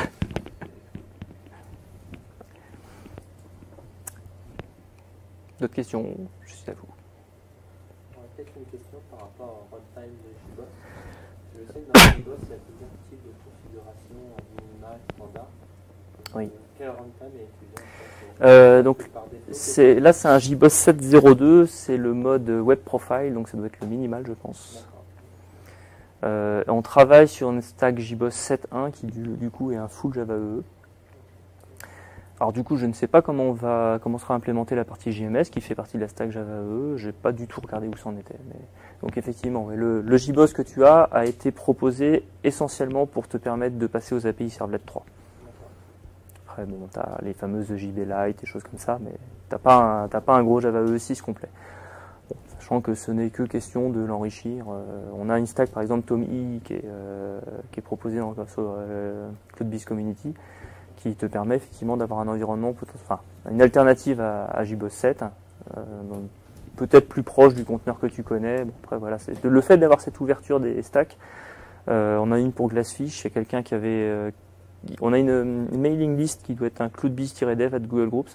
D'autres questions? Je suis à vous. Peut-être une question par rapport au runtime de JBoss. Je sais que dans JBoss, il y a plusieurs types de configuration minimale, standard. Oui. Quel runtime est utilisé donc là, c'est un JBoss 7.02, c'est le mode web profile, donc ça doit être le minimal, je pense. On travaille sur une stack JBoss 7.1 qui du coup est un full Java EE. Alors du coup, je ne sais pas comment sera implémentée la partie JMS qui fait partie de la stack Java EE. J'ai pas du tout regardé où ça en était. Donc effectivement, le JBoss que tu as a été proposé essentiellement pour te permettre de passer aux API Servlet 3. Après, bon, tu as les fameuses JBLite, des choses comme ça, mais tu n'as pas un gros Java EE 6 complet. Bon, sachant que ce n'est que question de l'enrichir. On a une stack, par exemple, TomE, qui est proposée dans CloudBees Community, qui te permet effectivement d'avoir un environnement, une alternative à JBoss 7, peut-être plus proche du conteneur que tu connais. Bon, après, voilà, c'est le fait d'avoir cette ouverture des stacks. On a une pour Glassfish, il y a quelqu'un qui avait... on a une mailing list qui doit être un cloudbees-dev at Google Groups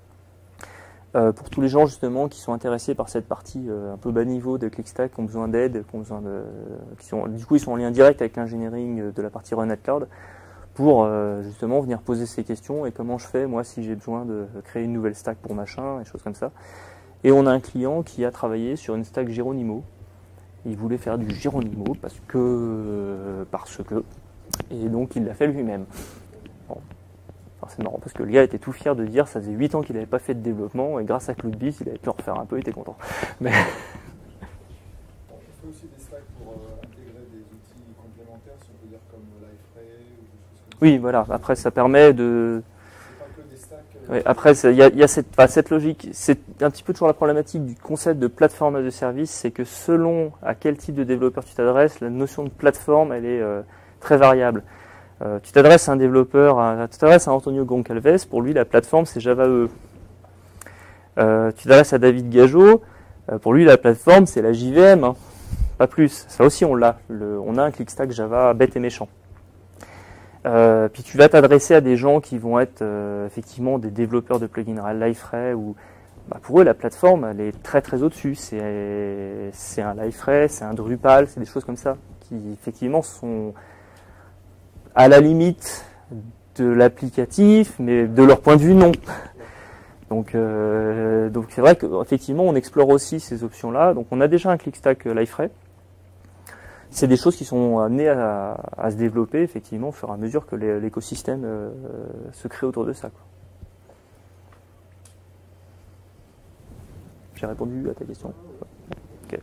pour tous les gens justement qui sont intéressés par cette partie un peu bas niveau de ClickStack, qui ont besoin d'aide, du coup ils sont en lien direct avec l'engineering de la partie Run at Cloud pour justement venir poser ces questions et comment je fais moi si j'ai besoin de créer une nouvelle stack pour machin et choses comme ça. Et on a un client qui a travaillé sur une stack Geronimo. Il voulait faire du Geronimo parce que et donc il l'a fait lui-même. Bon. Alors c'est marrant parce que le gars était tout fier de dire ça faisait 8 ans qu'il n'avait pas fait de développement et grâce à CloudBees il avait pu en refaire un peu, il était content. Mais... On fait aussi des stacks pour intégrer des outils complémentaires, si on peut dire comme Liferay ou des choses comme ça. Oui, voilà, après ça permet de... C'est pas que des stacks... Oui, après, il y a cette logique, c'est un petit peu toujours la problématique du concept de plateforme as a service, c'est que selon à quel type de développeur tu t'adresses, la notion de plateforme, elle est très variable. Tu t'adresses à un développeur, tu t'adresses à Antonio Goncalves, pour lui la plateforme c'est Java EE. Tu t'adresses à David Gageot, pour lui la plateforme c'est la JVM, hein, pas plus. Ça aussi on l'a, on a un ClickStack Java bête et méchant. Puis tu vas t'adresser à des gens qui vont être effectivement des développeurs de plugins Liferay ou pour eux la plateforme elle est très très au-dessus. C'est un Liferay, c'est un Drupal, c'est des choses comme ça qui effectivement sont à la limite de l'applicatif, mais de leur point de vue non. Donc c'est vrai qu'effectivement on explore aussi ces options-là. Donc on a déjà un ClickStack Liferay. c'est des choses qui sont amenées à se développer effectivement au fur et à mesure que l'écosystème se crée autour de ça, quoi. J'ai répondu à ta question. Ok.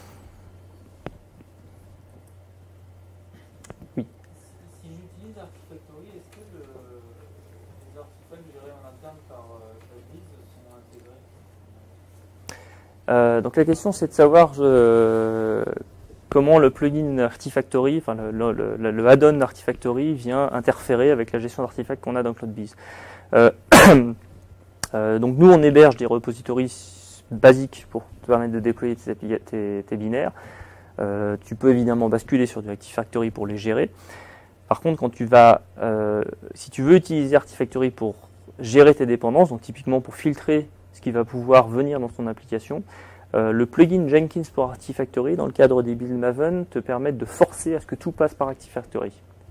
Oui. Si j'utilise Artifactory, est-ce que les artefacts gérés en interne par CloudBees sont intégrés? Donc la question c'est de savoir comment le plugin Artifactory, enfin le add-on d'Artifactory vient interférer avec la gestion d'artefacts qu'on a dans CloudBees. Donc nous on héberge des repositories basiques pour te permettre de déployer tes binaires. Tu peux évidemment basculer sur du Artifactory pour les gérer. Par contre, quand si tu veux utiliser Artifactory pour gérer tes dépendances, donc typiquement pour filtrer ce qui va pouvoir venir dans ton application, le plugin Jenkins pour Artifactory, dans le cadre des builds Maven, te permet de forcer à ce que tout passe par Artifactory.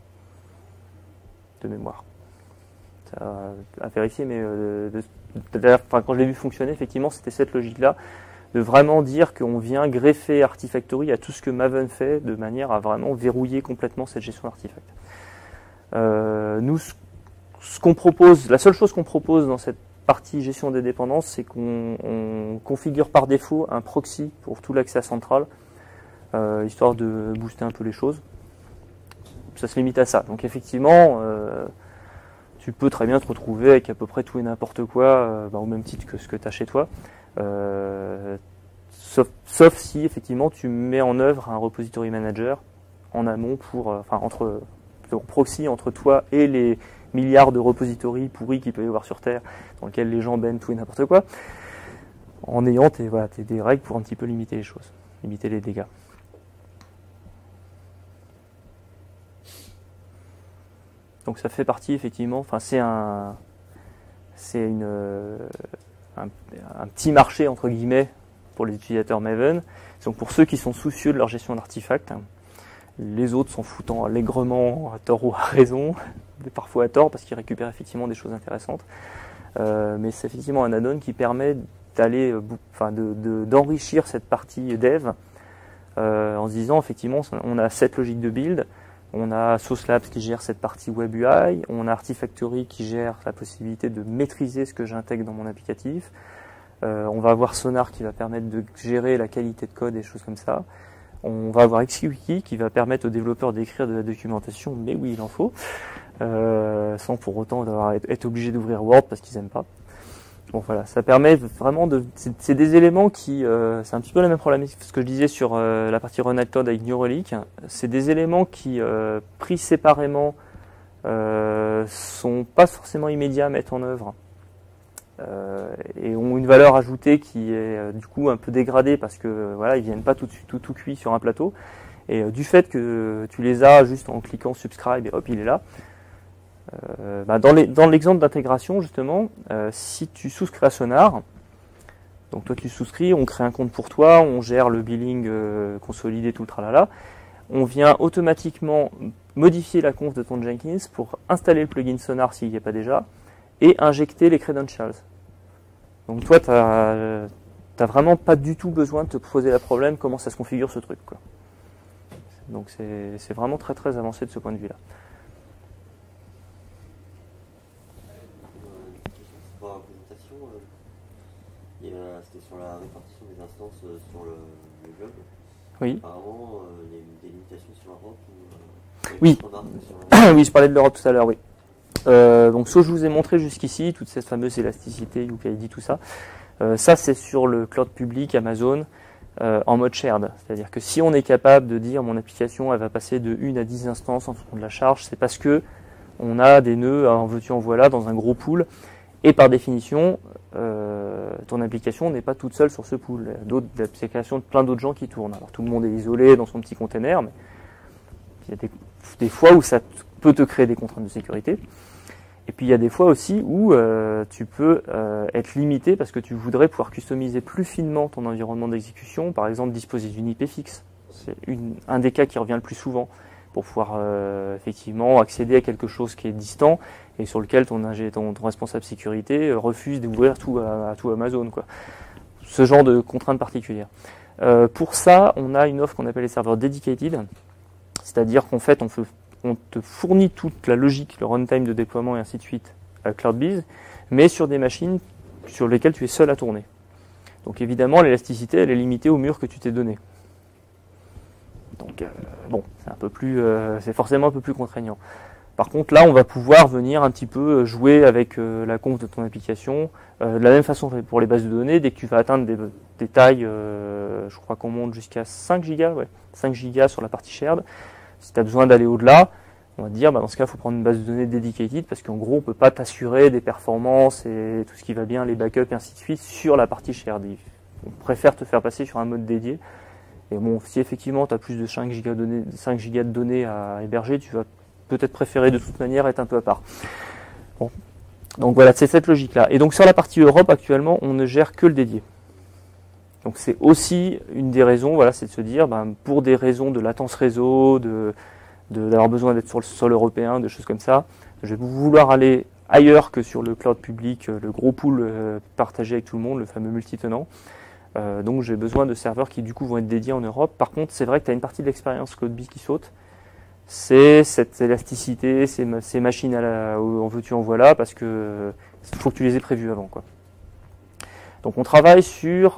De mémoire. Ça à vérifier, mais quand je l'ai vu fonctionner, effectivement, c'était cette logique-là, de vraiment dire qu'on vient greffer Artifactory à tout ce que Maven fait, de manière à vraiment verrouiller complètement cette gestion d'artefacts. Nous, ce qu'on propose, la seule chose qu'on propose dans cette partie gestion des dépendances, c'est qu'on configure par défaut un proxy pour tout l'accès central, histoire de booster un peu les choses. Ça se limite à ça. Donc effectivement, tu peux très bien te retrouver avec à peu près tout et n'importe quoi, au même titre que ce que tu as chez toi. Sauf si effectivement tu mets en œuvre un repository manager en amont entre proxy entre toi et les milliards de repositories pourris qu'il peut y avoir sur Terre, dans lesquels les gens bannent tout et n'importe quoi, en ayant des règles pour un petit peu limiter les choses, limiter les dégâts. Donc ça fait partie effectivement, c'est un petit marché entre guillemets pour les utilisateurs Maven. Donc pour ceux qui sont soucieux de leur gestion d'artefacts, les autres s'en foutant allègrement, à tort ou à raison, mais parfois à tort parce qu'ils récupèrent effectivement des choses intéressantes. Mais c'est effectivement un add-on qui permet d'enrichir cette partie dev en se disant effectivement on a cette logique de build. On a Sauce Labs qui gère cette partie Web UI, on a Artifactory qui gère la possibilité de maîtriser ce que j'intègre dans mon applicatif. On va avoir Sonar qui va permettre de gérer la qualité de code et des choses comme ça. On va avoir XWiki qui va permettre aux développeurs d'écrire de la documentation, mais oui, il en faut, sans pour autant être obligé d'ouvrir Word parce qu'ils n'aiment pas. Bon voilà, ça permet vraiment c'est des éléments qui, c'est un petit peu la même problématique que ce que je disais sur la partie Run Cloud avec New Relic. C'est des éléments qui, pris séparément, sont pas forcément immédiats à mettre en œuvre et ont une valeur ajoutée qui est du coup un peu dégradée parce que ils viennent pas tout de suite tout cuit sur un plateau. Et du fait que tu les as juste en cliquant subscribe et hop il est là. Dans l'exemple d'intégration, justement, si tu souscris à Sonar, donc toi tu souscris, on crée un compte pour toi, on gère le billing consolidé, tout le tralala, on vient automatiquement modifier la conf de ton Jenkins pour installer le plugin Sonar s'il n'y est pas déjà, et injecter les credentials. Donc toi, tu n'as vraiment pas du tout besoin de te poser le problème comment ça se configure ce truc, quoi. Donc c'est vraiment très très avancé de ce point de vue-là. C'était sur la répartition des instances sur le job. Oui. Apparemment, il y a eu des limitations sur l'Europe. Oui. Oui, je parlais de l'Europe tout à l'heure, oui. Donc, ce que je vous ai montré jusqu'ici, toute cette fameuse élasticité, UKID, tout ça, ça c'est sur le cloud public Amazon en mode shared. C'est-à-dire que si on est capable de dire mon application elle va passer de 1 à 10 instances en fonction de la charge, c'est parce que on a des nœuds en veux-tu en voilà dans un gros pool. Et par définition, ton application n'est pas toute seule sur ce pool. Il y a d'autres applications de plein d'autres gens qui tournent. Alors tout le monde est isolé dans son petit container, mais il y a des fois où ça peut te créer des contraintes de sécurité. Et puis il y a des fois aussi où tu peux être limité parce que tu voudrais pouvoir customiser plus finement ton environnement d'exécution, par exemple disposer d'une IP fixe. C'est un des cas qui revient le plus souvent pour pouvoir effectivement accéder à quelque chose qui est distant et sur lequel ton responsable sécurité refuse d'ouvrir tout à tout Amazon, quoi. Ce genre de contraintes particulières. Pour ça, on a une offre qu'on appelle les serveurs dedicated, c'est-à-dire qu'en fait, on te fournit toute la logique, le runtime de déploiement et ainsi de suite à CloudBees, mais sur des machines sur lesquelles tu es seul à tourner. Donc évidemment, l'élasticité, elle est limitée au mur que tu t'es donné. Donc bon, c'est forcément un peu plus contraignant. Par contre, là, on va pouvoir venir un petit peu jouer avec la conf de ton application. De la même façon pour les bases de données, dès que tu vas atteindre des tailles, je crois qu'on monte jusqu'à 5 gigas, 5 gigas sur la partie shared. Si tu as besoin d'aller au-delà, on va te dire, dans ce cas, il faut prendre une base de données dedicated, parce qu'en gros, on ne peut pas t'assurer des performances et tout ce qui va bien, les backups et ainsi de suite, sur la partie shared. On préfère te faire passer sur un mode dédié. Et bon, si effectivement tu as plus de 5 gigas de données à héberger, tu vas peut-être préférer de toute manière être un peu à part. Bon. Donc voilà, c'est cette logique-là. Et donc sur la partie Europe, actuellement, on ne gère que le dédié. Donc c'est aussi une des raisons, voilà, c'est de se dire, pour des raisons de latence réseau, d'avoir besoin d'être sur le sol européen, des choses comme ça, je vais vouloir aller ailleurs que sur le cloud public, le gros pool partagé avec tout le monde, le fameux multitenant. Donc j'ai besoin de serveurs qui du coup vont être dédiés en Europe. Par contre, c'est vrai que tu as une partie de l'expérience CloudBees qui saute. C'est cette élasticité, ces machines en veux-tu en voilà, parce que faut que tu les aies prévues avant, quoi. Donc on travaille sur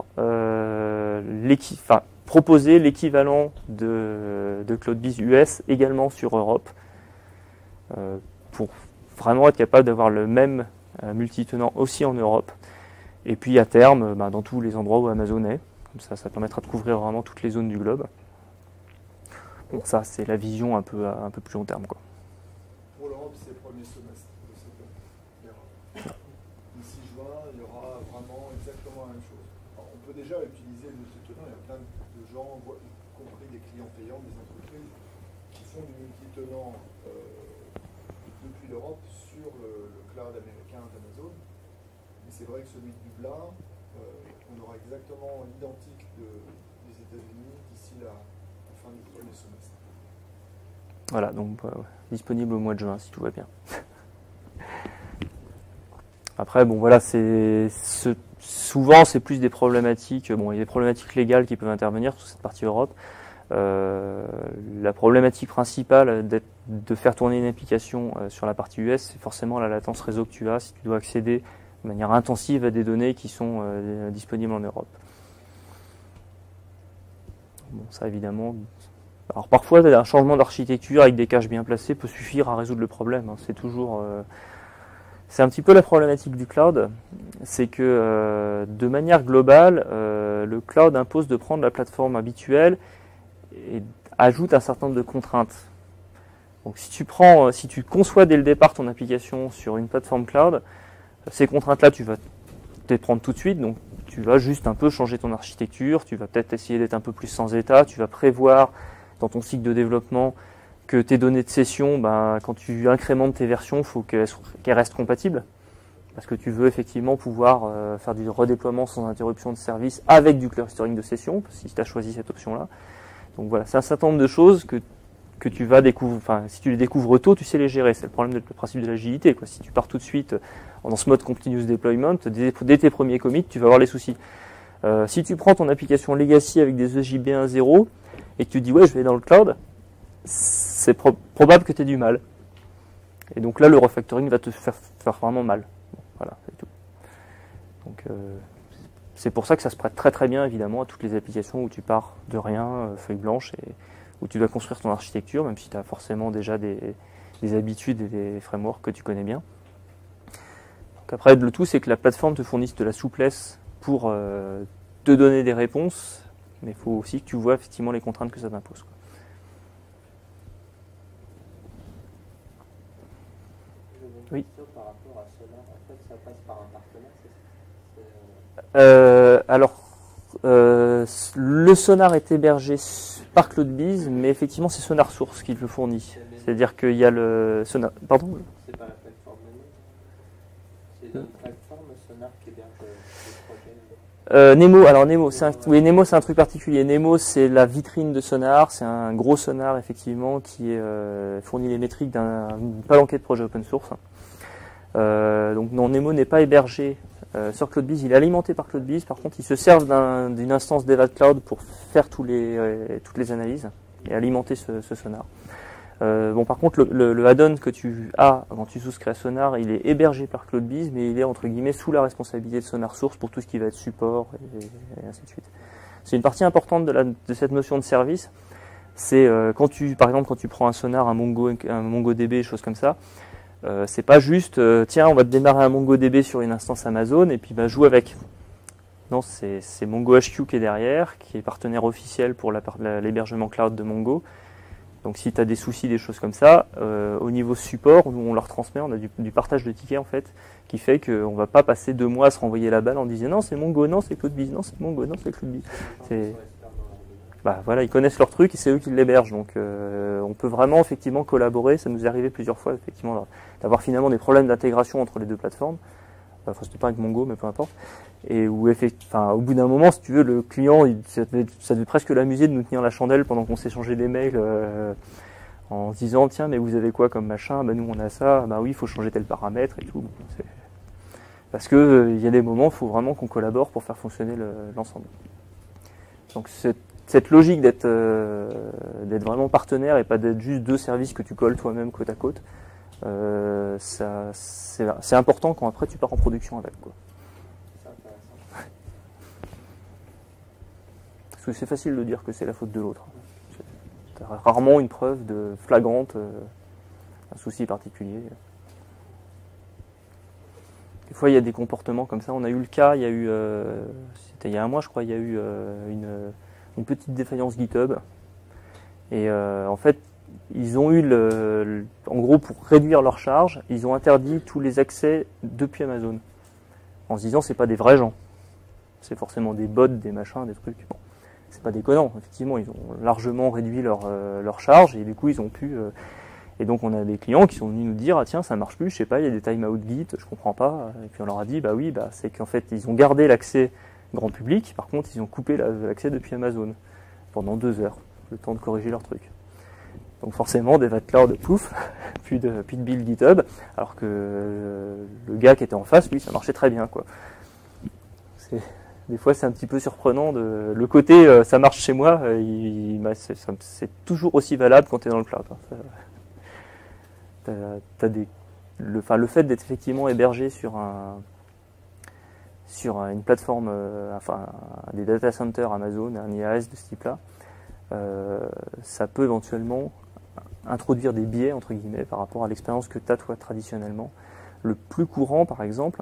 proposer l'équivalent de CloudBees US également sur Europe, pour vraiment être capable d'avoir le même multitenant aussi en Europe. Et puis à terme, dans tous les endroits où Amazon est. Comme ça permettra de couvrir vraiment toutes les zones du globe. Bon, ça, c'est la vision un peu plus long terme, quoi. Pour l'Europe, c'est le premier semestre de cette année. D'ici juin, il y aura vraiment exactement la même chose. Alors, on peut déjà utiliser le multitenant. Il y a plein de gens, y compris des clients payants, des entreprises, qui font du multitenant depuis l'Europe sur le cloud américain d'Amazon. Mais c'est vrai que celui de Dublin, on aura exactement l'identique des États-Unis d'ici la fin du premier semestre. Voilà, donc disponible au mois de juin si tout va bien. Après, bon voilà, souvent c'est plus des problématiques. Bon, il y a des problématiques légales qui peuvent intervenir sur cette partie Europe. La problématique principale de faire tourner une application sur la partie US, c'est forcément la latence réseau que tu as si tu dois accéder de manière intensive à des données qui sont disponibles en Europe. Bon, ça évidemment. Alors parfois, un changement d'architecture avec des caches bien placées peut suffire à résoudre le problème. C'est toujours, c'est un petit peu la problématique du cloud, c'est que de manière globale, le cloud impose de prendre la plateforme habituelle et ajoute un certain nombre de contraintes. Donc si tu conçois dès le départ ton application sur une plateforme cloud, ces contraintes-là, tu vas les prendre tout de suite. Donc tu vas juste un peu changer ton architecture, tu vas peut-être essayer d'être un peu plus sans état, tu vas prévoir dans ton cycle de développement que tes données de session, quand tu incrémentes tes versions, il faut qu'elles restent compatibles. Parce que tu veux effectivement pouvoir faire du redéploiement sans interruption de service avec du clustering de session, si tu as choisi cette option-là. Donc voilà, c'est un certain nombre de choses que tu vas découvrir. Enfin, si tu les découvres tôt, tu sais les gérer. C'est le principe de l'agilité, quoi. Si tu pars tout de suite dans ce mode continuous deployment, dès tes premiers commits, tu vas avoir les soucis. Si tu prends ton application legacy avec des EJB 1.0 et que tu dis ouais, je vais dans le cloud, c'est probable que tu aies du mal. Et donc là, le refactoring va te faire vraiment mal. Bon, voilà, c'est tout. Donc c'est pour ça que ça se prête très très bien évidemment à toutes les applications où tu pars de rien, feuille blanche, et où tu dois construire ton architecture, même si tu as forcément déjà des habitudes et des frameworks que tu connais bien. Donc après, le tout, c'est que la plateforme te fournisse de la souplesse pour te donner des réponses, mais il faut aussi que tu vois effectivement les contraintes que ça t'impose, quoi. Oui. Par rapport à Sonar, en fait, ça passe par un partenaire, le Sonar est hébergé par CloudBees, mais effectivement c'est Sonar Source qui le fournit. C'est-à-dire qu'il y a le Sonar. Pardon ? C'est pas la plateforme Nemo. C'est une plateforme Sonar qui héberge le projet. Nemo, alors Nemo, Nemo c'est un truc particulier. Nemo c'est la vitrine de Sonar, c'est un gros Sonar effectivement qui fournit les métriques d'un palanquet de projets open source. Donc non, Nemo n'est pas hébergé sur CloudBees, il est alimenté par CloudBees. Par contre, ils se servent d'une instance d'EvatCloud pour faire toutes les analyses et alimenter ce sonar. Bon, par contre, le add-on que tu as quand tu souscris à Sonar, il est hébergé par CloudBees, mais il est entre guillemets sous la responsabilité de Sonar Source pour tout ce qui va être support et ainsi de suite. C'est une partie importante de cette notion de service. C'est par exemple, quand tu prends un Sonar, un MongoDB, choses comme ça. C'est pas juste, tiens, on va te démarrer un MongoDB sur une instance Amazon et puis joue avec. Non, c'est MongoHQ qui est derrière, qui est partenaire officiel pour l'hébergement cloud de Mongo. Donc si tu as des soucis, des choses comme ça, au niveau support, nous on leur transmet, on a du partage de tickets en fait, qui fait qu'on ne va pas passer 2 mois à se renvoyer la balle en disant non c'est Mongo, non c'est CloudBees, non c'est Mongo, non c'est CloudBees. Voilà, ils connaissent leur truc et c'est eux qui l'hébergent. Donc on peut vraiment effectivement collaborer. Ça nous est arrivé plusieurs fois effectivement d'avoir finalement des problèmes d'intégration entre les deux plateformes. Enfin, c'était pas avec Mongo, mais peu importe. Et où au bout d'un moment, si tu veux, le client, ça devait presque l'amuser de nous tenir la chandelle pendant qu'on s'échangeait des mails en se disant tiens, mais vous avez quoi comme machin? Nous on a ça. Oui, il faut changer tel paramètre et tout. Parce que il y a des moments, il faut vraiment qu'on collabore pour faire fonctionner l'ensemble. Donc cette logique d'être vraiment partenaire et pas d'être juste 2 services que tu colles toi-même côte à côte, c'est important quand après tu pars en production avec, quoi. Parce que c'est facile de dire que c'est la faute de l'autre. Tu as rarement une preuve flagrante, un souci particulier. Des fois il y a des comportements comme ça. On a eu le cas, c'était il y a un mois je crois, il y a eu une petite défaillance GitHub. Et en fait, ils ont eu en gros, pour réduire leur charge, ils ont interdit tous les accès depuis Amazon. En se disant, c'est pas des vrais gens. C'est forcément des bots, des machins, des trucs. Bon, c'est pas déconnant. Effectivement, ils ont largement réduit leur charge et du coup, ils ont pu. Et donc, on a des clients qui sont venus nous dire, ah tiens, ça marche plus, je sais pas, il y a des timeout Git, je comprends pas. Et puis on leur a dit, oui, c'est qu'en fait, ils ont gardé l'accès grand public. Par contre, ils ont coupé l'accès depuis Amazon pendant 2 heures, le temps de corriger leur truc. Donc forcément, des EvatCloud, pouf, plus de build GitHub, alors que le gars qui était en face, lui, ça marchait très bien, quoi. Des fois, c'est un petit peu surprenant. Le côté, ça marche chez moi, c'est toujours aussi valable quand tu es dans le cloud. Le fait d'être effectivement hébergé sur une plateforme, des data centers Amazon, un IaaS de ce type-là, ça peut éventuellement introduire des biais, entre guillemets, par rapport à l'expérience que tu as toi traditionnellement. Le plus courant, par exemple,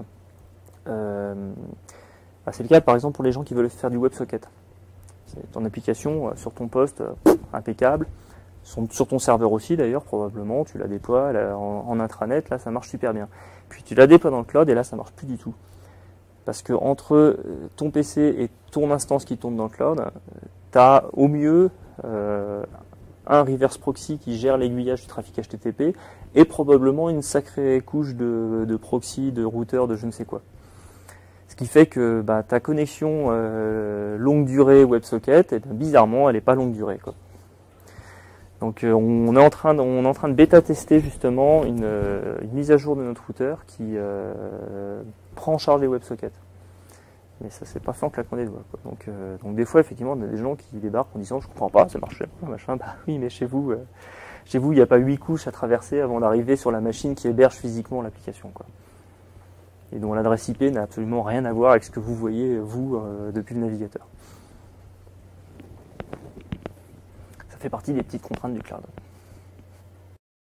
c'est le cas par exemple pour les gens qui veulent faire du WebSocket. C'est ton application sur ton poste, impeccable, sur ton serveur aussi d'ailleurs, probablement, tu la déploies en intranet, là ça marche super bien. Puis tu la déploies dans le cloud et là ça marche plus du tout. Parce que entre ton PC et ton instance qui tourne dans le cloud, tu as au mieux un reverse proxy qui gère l'aiguillage du trafic HTTP et probablement une sacrée couche de proxy, de routeur, de je ne sais quoi. Ce qui fait que ta connexion longue durée WebSocket, bizarrement, elle n'est pas longue durée, quoi. Donc on est en train de bêta-tester justement une mise à jour de notre routeur qui prend en charge les WebSockets. Mais ça s'est pas fait en claquant des doigts, quoi. Donc des fois, effectivement, on a des gens qui débarquent en disant je comprends pas, ça marche pas, machin. Oui, mais chez vous, il n'y a pas 8 couches à traverser avant d'arriver sur la machine qui héberge physiquement l'application, quoi. Et dont l'adresse IP n'a absolument rien à voir avec ce que vous voyez, vous, depuis le navigateur. Ça fait partie des petites contraintes du cloud.